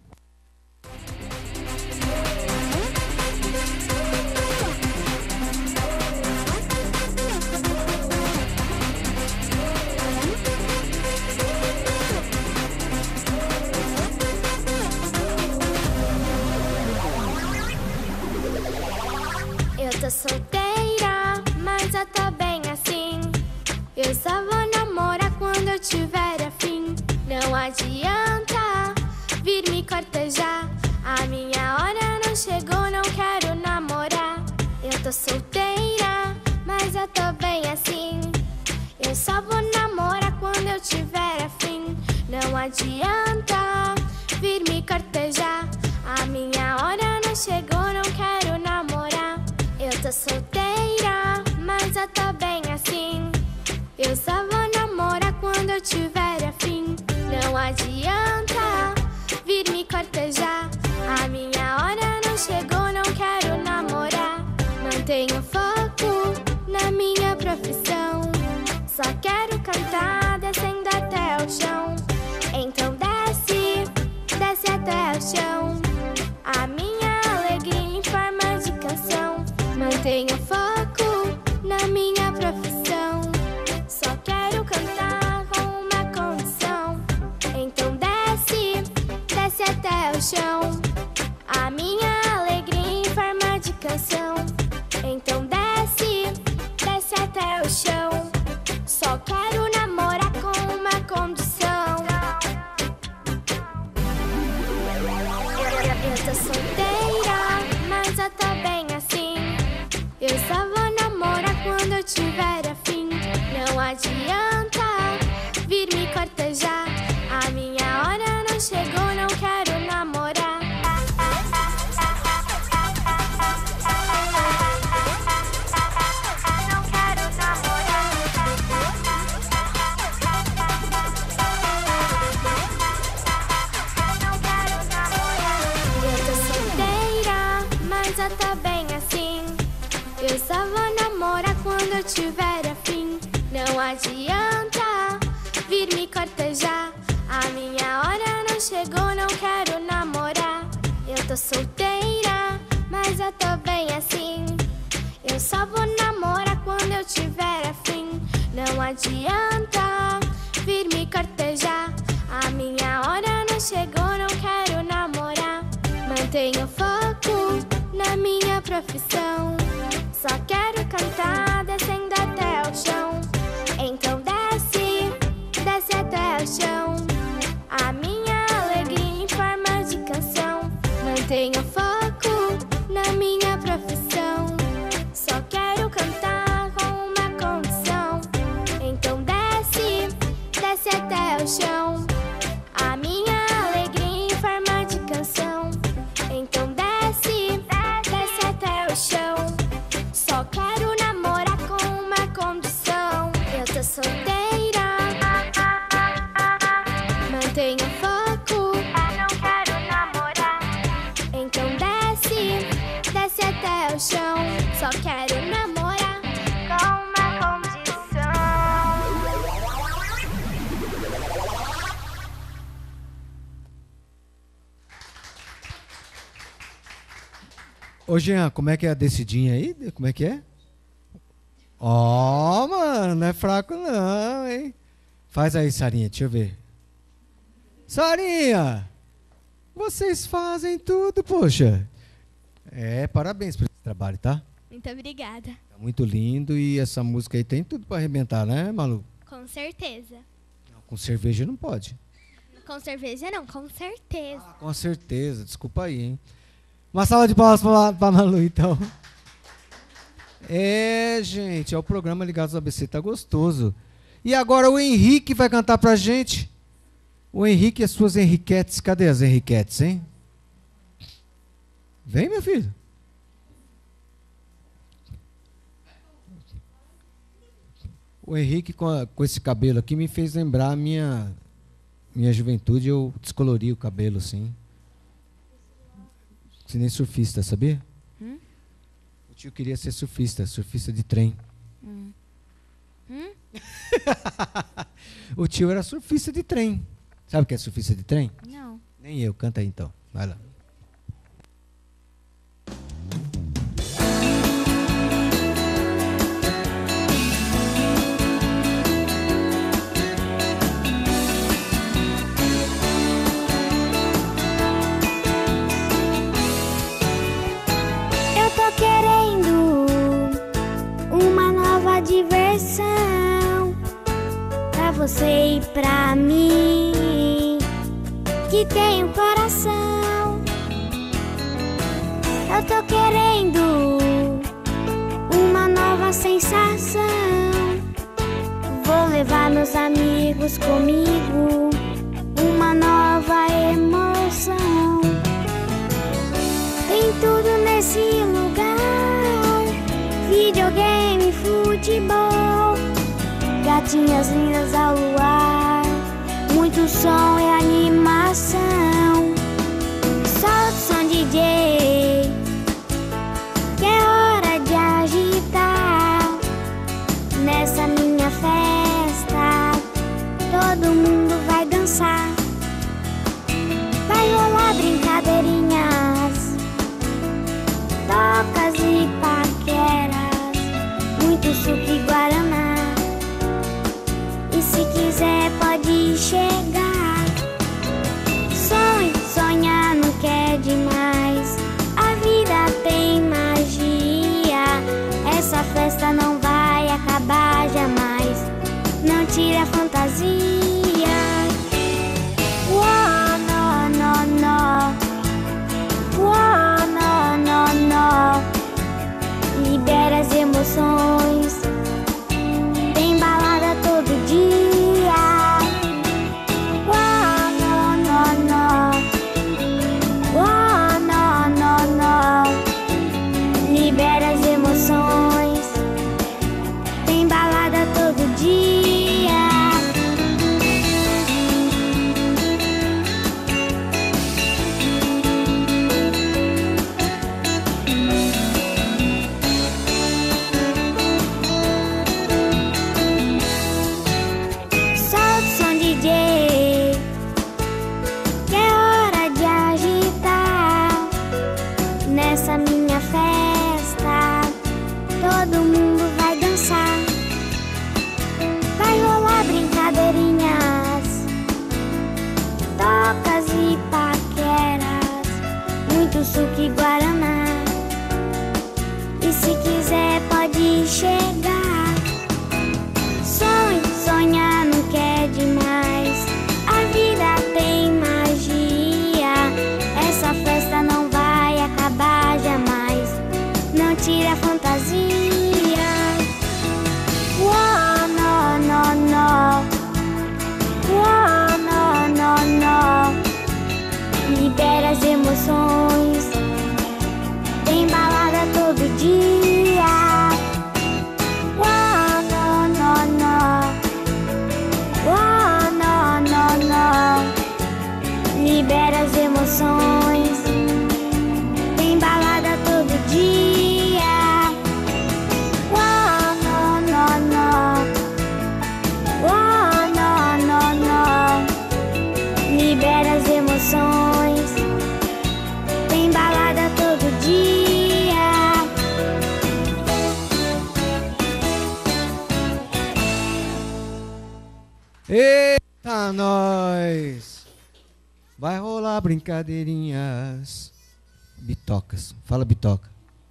C: Eu tô solteira, mas eu tô bem assim. Eu só vou namorar quando eu tiver afim. Não adianta vir me cortejar. A minha hora não chegou, não quero namorar. Eu tô solteira, mas eu tô bem assim. Eu só vou namorar quando eu tiver afim. Não adianta vir me cortejar. A minha hora não chegou, não quero namorar. Eu tô solteira, mas eu tô bem assim. Eu só vou namorar quando eu tiver afim. Não adianta vir me cortejar. A minha hora não chegou, não quero namorar. Mantenho foco na minha profissão. Só quero cantar descendo até o chão. Então desce, desce até o chão. A minha alegria em forma de canção. Mantenho foco na minha profissão. Só quero cantar com uma condição. Então desce, desce até o chão. A minha alegria em forma de canção. Então desce, desce até o chão. Só quero namorar com uma condição. Eu tô solteira, mas eu tô bem assim. Eu só vou namorar quando eu tiver afim. Não adianta vir me cortejar. A minha hora não chegou, não quero namorar. Não quero namorar. Não quero namorar. Eu tô solteira, mas eu tô bem assim. Eu só vou namorar quando eu tiver afim. Não adianta vir me cortejar. A minha hora não chegou, não quero namorar. Eu tô solteira, mas eu tô bem assim. Eu só vou namorar quando eu tiver afim. Não adianta vir me cortejar. A minha hora não chegou, não quero namorar. Mantenho foco na minha profissão. Só quero cantar descendo até o chão. Então desce, desce até o chão. A minha alegria em forma de canção. Mantenho foco na minha profissão. Só quero cantar com uma condição. Então desce, desce até o chão. A minha alegria em forma de canção. Então desce, desce até o chão. Só quero namorar com uma condição. Eu tô solteira, mantenho foco. Não quero namorar. Então desce, desce até o chão. Só quero namorar com uma condição.
A: Ô, Jean, como é que é a descidinha aí? Como é que é? Ó, mano, não é fraco não, hein? Faz aí, Sarinha, deixa eu ver. Sarinha! Vocês fazem tudo, poxa. É, parabéns por esse trabalho, tá?
C: Muito obrigada.
A: Tá muito lindo e essa música aí tem tudo pra arrebentar, né, Malu?
C: Com certeza.
A: Não, com cerveja não pode.
C: Com cerveja não, com certeza.
A: Com certeza, desculpa aí, hein? Uma salva de palmas pra Malu, então. É, gente, é o programa Ligados ao ABC, tá gostoso. E agora o Henrique vai cantar pra gente. O Henrique e as suas Henriquetes. Cadê as Henriquetes, hein? Vem, meu filho. O Henrique com esse cabelo aqui me fez lembrar a minha juventude. Eu descolori o cabelo, assim. Que nem surfista, sabia? O tio queria ser surfista de trem. O tio era surfista de trem. Sabe o que é surfista de trem?
K: Não.
A: Nem eu, canta aí então. Vai lá.
I: Eu tô querendo uma nova diversão pra você e pra mim, que tem um coração. Eu tô querendo uma nova sensação. Vou levar meus amigos comigo, nesse lugar. Videogame, futebol, gatinhas lindas ao luar, muito som e animação. Solta o som, DJ, que é hora de agitar. Nessa minha festa, todo mundo vai dançar. Vai rolar brincadeirinhas, tocas e paqueras, muito suco e guaraná. E se quiser pode chegar. Sonhe, sonhar não quer demais. A vida tem magia. Essa festa não vai acabar jamais. Não tire a fantasia. Uou, no, no, no. Uou, no, no, no. Libera as emoções. Tem balada todo dia. Uou, no, no, no. Uou, no, no, no. Libera as emoções. Tem balada todo dia. Solta o som, DJ, que é hora de agitar. Nessa minha festa, todo mundo vai dançar. Vai rolar brincadeirinhas, tocas e paqueras, muito suco e guaraná. E se quiser pode chegar. Sonhe, sonhar não quer demais. A vida tem magia. Essa festa não vai acabar jamais. Não tire a fantasia. Uou, no, no, no. Uou, no, no, no. Libera as emoções. Tem balada todo dia. Uou, no, no, no. Uou, no, no, no. Libera as emoções. Tem balada todo dia. Uou, no, no, no. Uou, no, no, no. Libera as emoções. Tem balada todo dia.
A: Eita, nós! Vai rolar brincadeirinhas. Bitocas. Fala, Bitoca.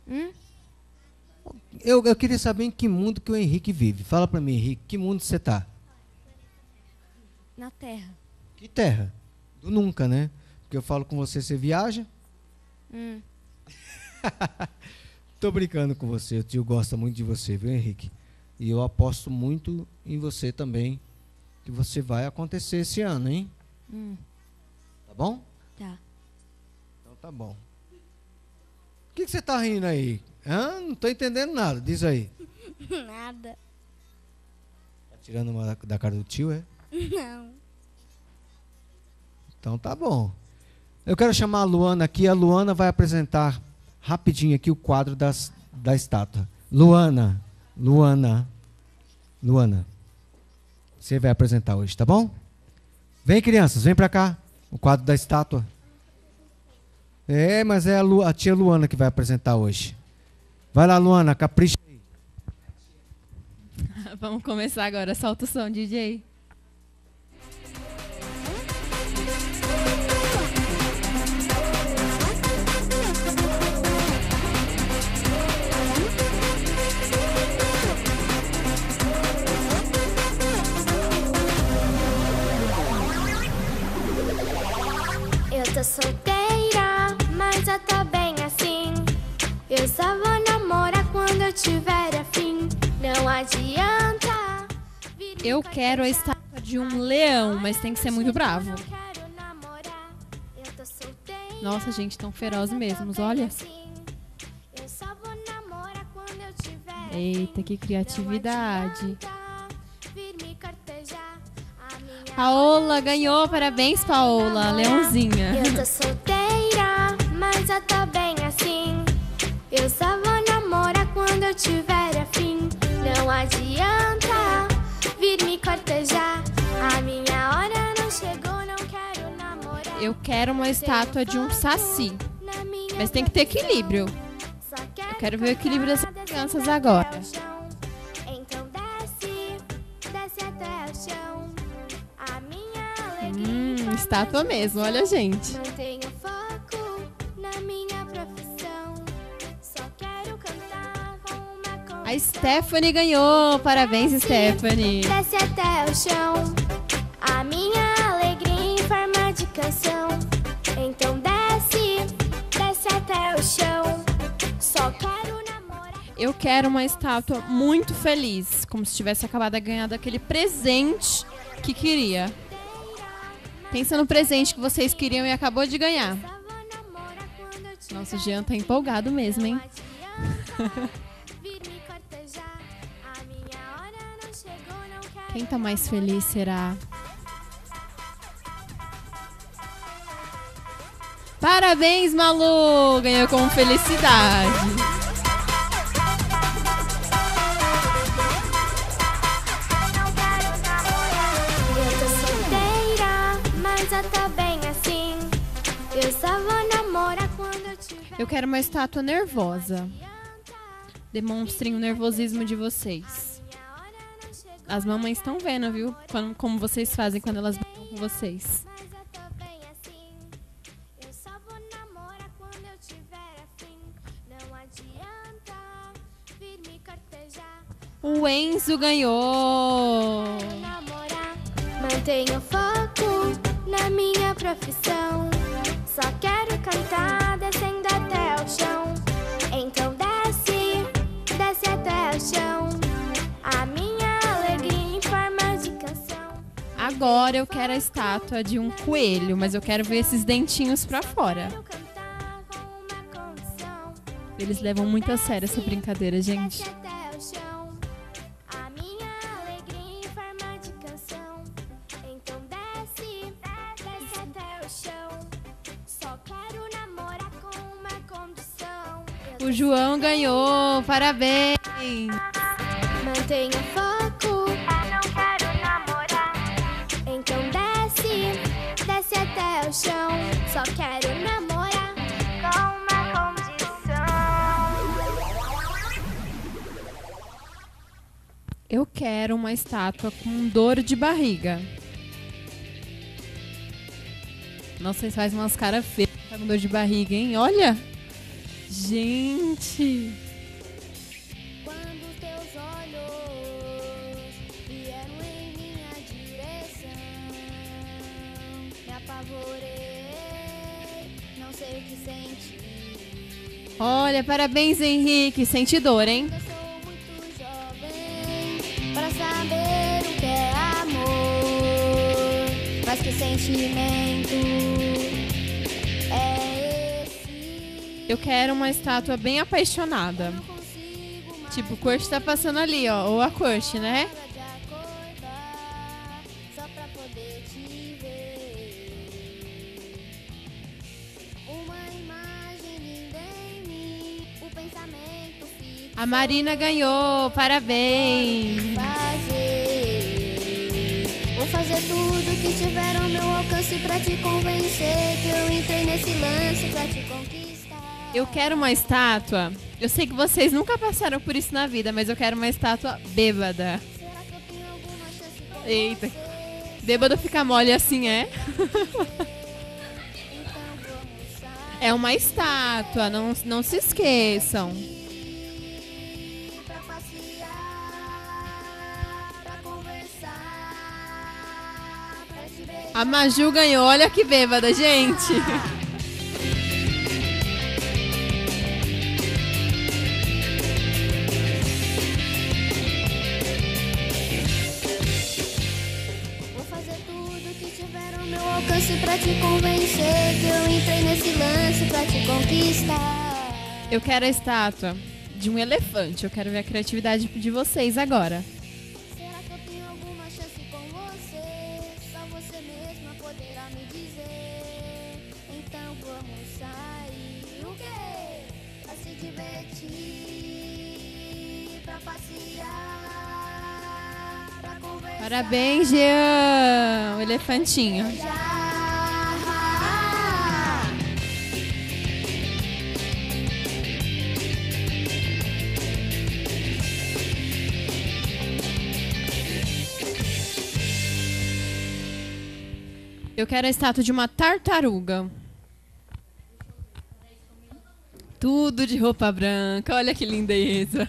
A: Eu queria saber em que mundo que o Henrique vive. Fala pra mim, Henrique, que mundo você tá?
K: Na Terra.
A: Que terra? Do nunca, né? Porque eu falo com você, você viaja? Tô brincando com você. O tio gosta muito de você, viu, Henrique? E eu aposto muito em você também, que você vai acontecer esse ano, hein? Tá bom?
K: Tá.
A: Então tá bom. O que você tá rindo aí? Hã? Não tô entendendo nada. Diz aí.
L: Nada.
A: Tá tirando uma da cara do tio, é?
L: Não.
A: Então tá bom. Eu quero chamar a Luana aqui. A Luana vai apresentar rapidinho aqui o quadro da estátua. Luana. Você vai apresentar hoje, tá bom? Vem, crianças, vem pra cá. O quadro da estátua. É, mas é a tia Luana que vai apresentar hoje. Vai lá, Luana, capricha aí.
B: Vamos começar agora. Solta o som, DJ.
I: Eu tô solteira, mas eu tô bem assim. Eu só vou namorar quando eu tiver afim. Não adianta.
B: Eu quero a estátua de um leão, mas tem que ser muito bravo. Nossa, gente, tão feroz mesmo, olha. Eita, que criatividade. Paola ganhou, parabéns, Paola, Leãozinha.
C: Eu tô solteira, mas eu tô bem assim. Eu só vou namorar quando eu tiver afim. Não adianta vir me cortejar. A minha hora não chegou, não quero namorar.
B: Eu quero uma estátua de um saci, mas tem que ter equilíbrio. Eu quero ver o equilíbrio das crianças agora.
C: Então desce, desce até o chão. A minha
B: Estátua mesmo, olha, gente.
C: mantenho foco na minha profissão. Só quero cantar com uma
B: A Stephanie ganhou, parabéns, Stephanie.
C: Desce até o chão. A minha alegria em forma de canção. Então desce, desce até o chão. Só quero namorar.
B: Eu quero uma estátua muito feliz, como se tivesse acabado de ganhar daquele presente que queria. Pensa no presente que vocês queriam e acabou de ganhar. Nossa, o Jean tá empolgado mesmo, hein? Quem tá mais feliz será? Parabéns, Malu! Ganhou com felicidade.
C: Eu tô solteira, mas eu tô bem assim. Eu só vou namorar quando eu tiver.
B: Eu quero uma estátua nervosa. Demonstrem o nervosismo de vocês. As mamães estão vendo, viu? Como vocês fazem quando elas brincam com vocês.
C: Mas eu tô bem assim. Eu só vou namorar quando eu tiver afim. Não adianta vir me cortejar.
B: O Enzo ganhou!
C: Namorar, mantenho foco na minha profissão. Só quero cantar descendo até o chão. Então desce, desce até o chão. A minha alegria em forma de canção.
B: Agora eu quero a estátua de um coelho, mas eu quero ver esses dentinhos pra fora.
C: Quero cantar com uma condição.
B: Eles levam muito a sério essa brincadeira, gente.
C: Desce até o chão. A minha alegria em forma de canção. Então desce, desce até o chão. Só quero namorar com uma condição.
B: O João ganhou, parabéns!
C: Mantenha foco, não quero namorar. Então desce, desce até o chão. Só quero namorar com uma condição.
B: Eu quero uma estátua com dor de barriga. Nossa, vocês fazem umas caras feias com dor de barriga, hein? Olha! Gente!
I: Quando teus olhos vieram em minha direção, me apavorei, não sei o que senti.
B: Olha, parabéns, Henrique. Sente dor, hein?
I: Eu sou muito jovem pra saber o que é amor, mas que sentimento é esse?
B: Eu quero uma estátua bem apaixonada.
I: Não consigo mais
B: Tipo, o Kurt tá passando ali, ó. Ou a Kurt, né?
I: de acordar só pra poder te ver. Uma imagem linda em mim, o pensamento fica
B: A Marina ganhou. Parabéns.
I: Vou fazer tudo que tiver ao meu alcance pra te convencer que eu entrei nesse lance pra te conquistar.
B: Eu quero uma estátua. Eu sei que vocês nunca passaram por isso na vida, mas eu quero uma estátua bêbada.
I: Será que eu tenho alguma chance com
B: Eita.
I: você?
B: Bêbado fica mole assim, é?
I: Então vamos sair
B: É uma estátua, não se esqueçam.
I: pra passear, pra conversar, pra te ver.
B: A Maju ganhou. Olha que bêbada, gente.
I: Vou fazer tudo que tiver ao meu alcance pra te convencer que eu entrei nesse lance pra te conquistar.
B: Eu quero a estátua de um elefante. Eu quero ver a criatividade de vocês agora.
I: Será que eu tenho alguma chance com você? Só você mesma poderá me dizer. Então vamos sair. O quê? Pra se divertir, pra passear, pra conversar.
B: Parabéns, Jean! O elefantinho. Eu quero a estátua de uma tartaruga. Tudo de roupa branca. Olha que lindeza.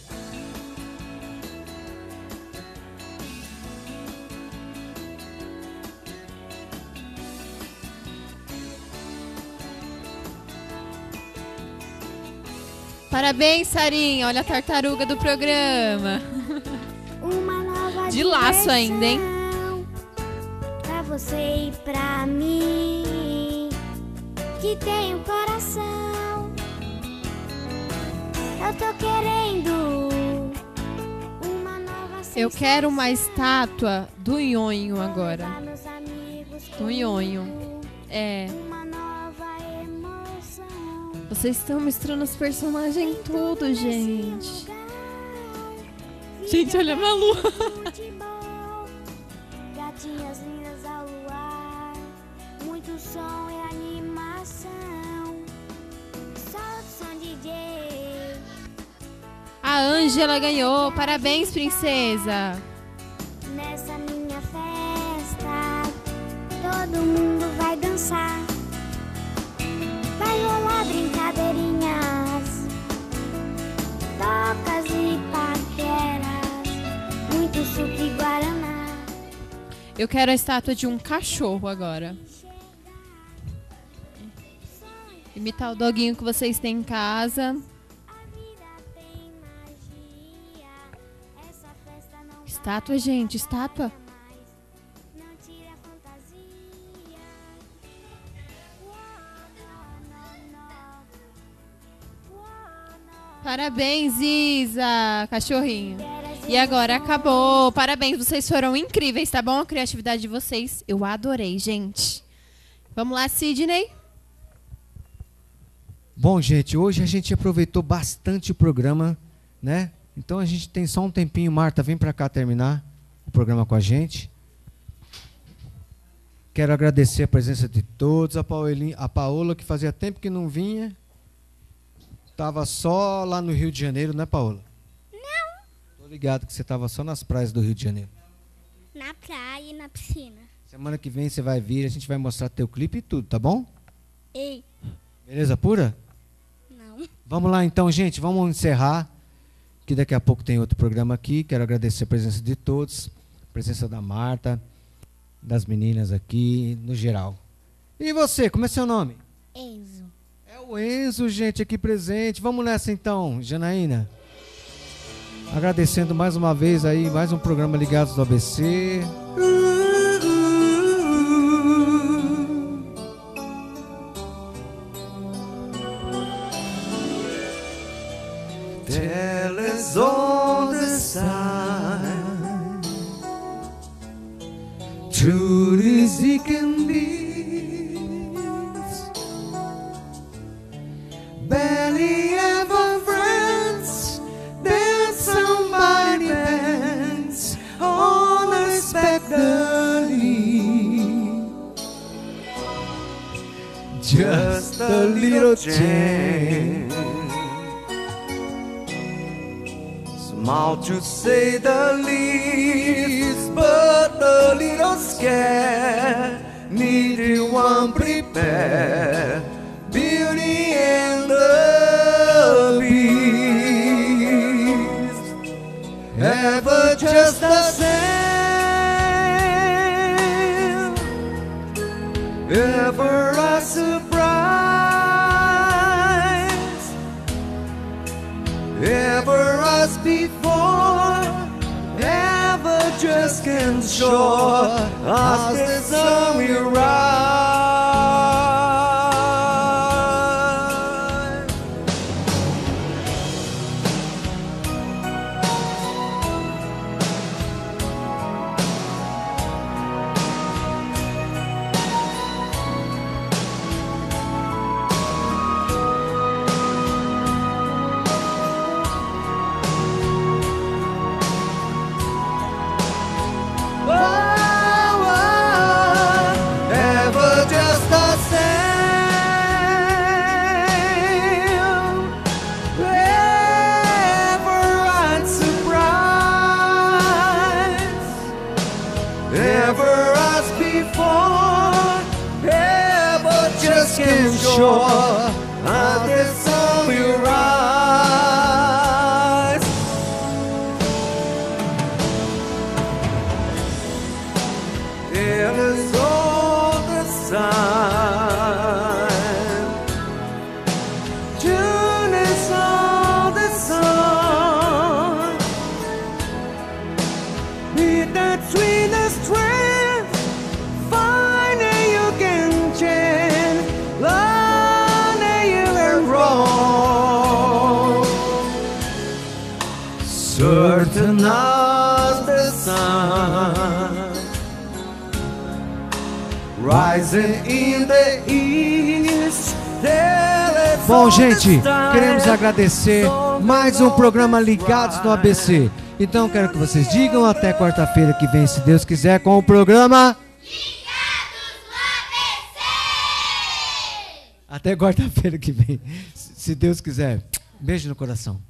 B: Parabéns, Sarinha. Olha a tartaruga do programa.
I: Uma nova
B: De laço ainda, hein?
I: Pra você e pra mim, que tem um coração. Eu tô querendo uma nova
B: Eu quero uma estátua do Nhonho agora. Do Nhonho. É.
I: Uma nova emoção.
B: Vocês estão misturando os personagens tudo, gente. Gente, olha a Malu.
I: Gatinhas lindas ao luar, muito som e animação. Solta o som, DJ.
B: A Ângela ganhou. Parabéns, princesa.
I: Nessa minha festa, todo mundo vai dançar. Vai rolar brincadeirinhas, tocas e paqueras, muito suco e guaraná.
B: Eu quero a estátua de um cachorro agora. Imitar o doguinho que vocês têm em casa. Estátua, gente, estátua. Parabéns, Isa, cachorrinho. E agora acabou. Parabéns, vocês foram incríveis, tá bom? A criatividade de vocês, eu adorei, gente. Vamos lá, Sidney.
A: Bom, gente, hoje a gente aproveitou bastante o programa, né? Então a gente tem só um tempinho. Marta, vem para cá terminar o programa com a gente. Quero agradecer a presença de todos, a Paola, que fazia tempo que não vinha. Estava só lá no Rio de Janeiro, né, Paola?
I: Não.
A: Tô ligado que você estava só nas praias do Rio de Janeiro.
I: Na praia e na piscina.
A: Semana que vem você vai vir, a gente vai mostrar teu clipe e tudo, tá bom?
I: Ei.
A: Beleza pura?
I: Não.
A: Vamos lá então, gente, vamos encerrar, que daqui a pouco tem outro programa aqui. Quero agradecer a presença de todos, a presença da Marta, das meninas aqui, no geral. E você, como é seu nome?
I: Enzo.
A: É o Enzo, gente, aqui presente. Vamos nessa então, Janaína. Agradecendo mais uma vez aí, mais um programa Ligados do ABC.
D: Tell us all the sign,
A: True as he can be. Barely ever friends, then somebody bends unexpectedly. Just a little chance,
D: small to say the least, but a little scared. Needed one prepared, Beauty and the Beast. Ever just the same, ever a surprise, ever as before, ever just can shore as the sun will rise. can shore of the sun will rise. It is all the sun. June is all the sun. With that sweetest strength, finding you can change, learning you are wrong. Certain as the sun, rising in the east.
A: Bom, gente, queremos agradecer mais um programa Ligados no ABC. Então, quero que vocês digam até quarta-feira que vem, se Deus quiser, com o programa Ligados no ABC. Até quarta-feira que vem, se Deus quiser. Beijo no coração.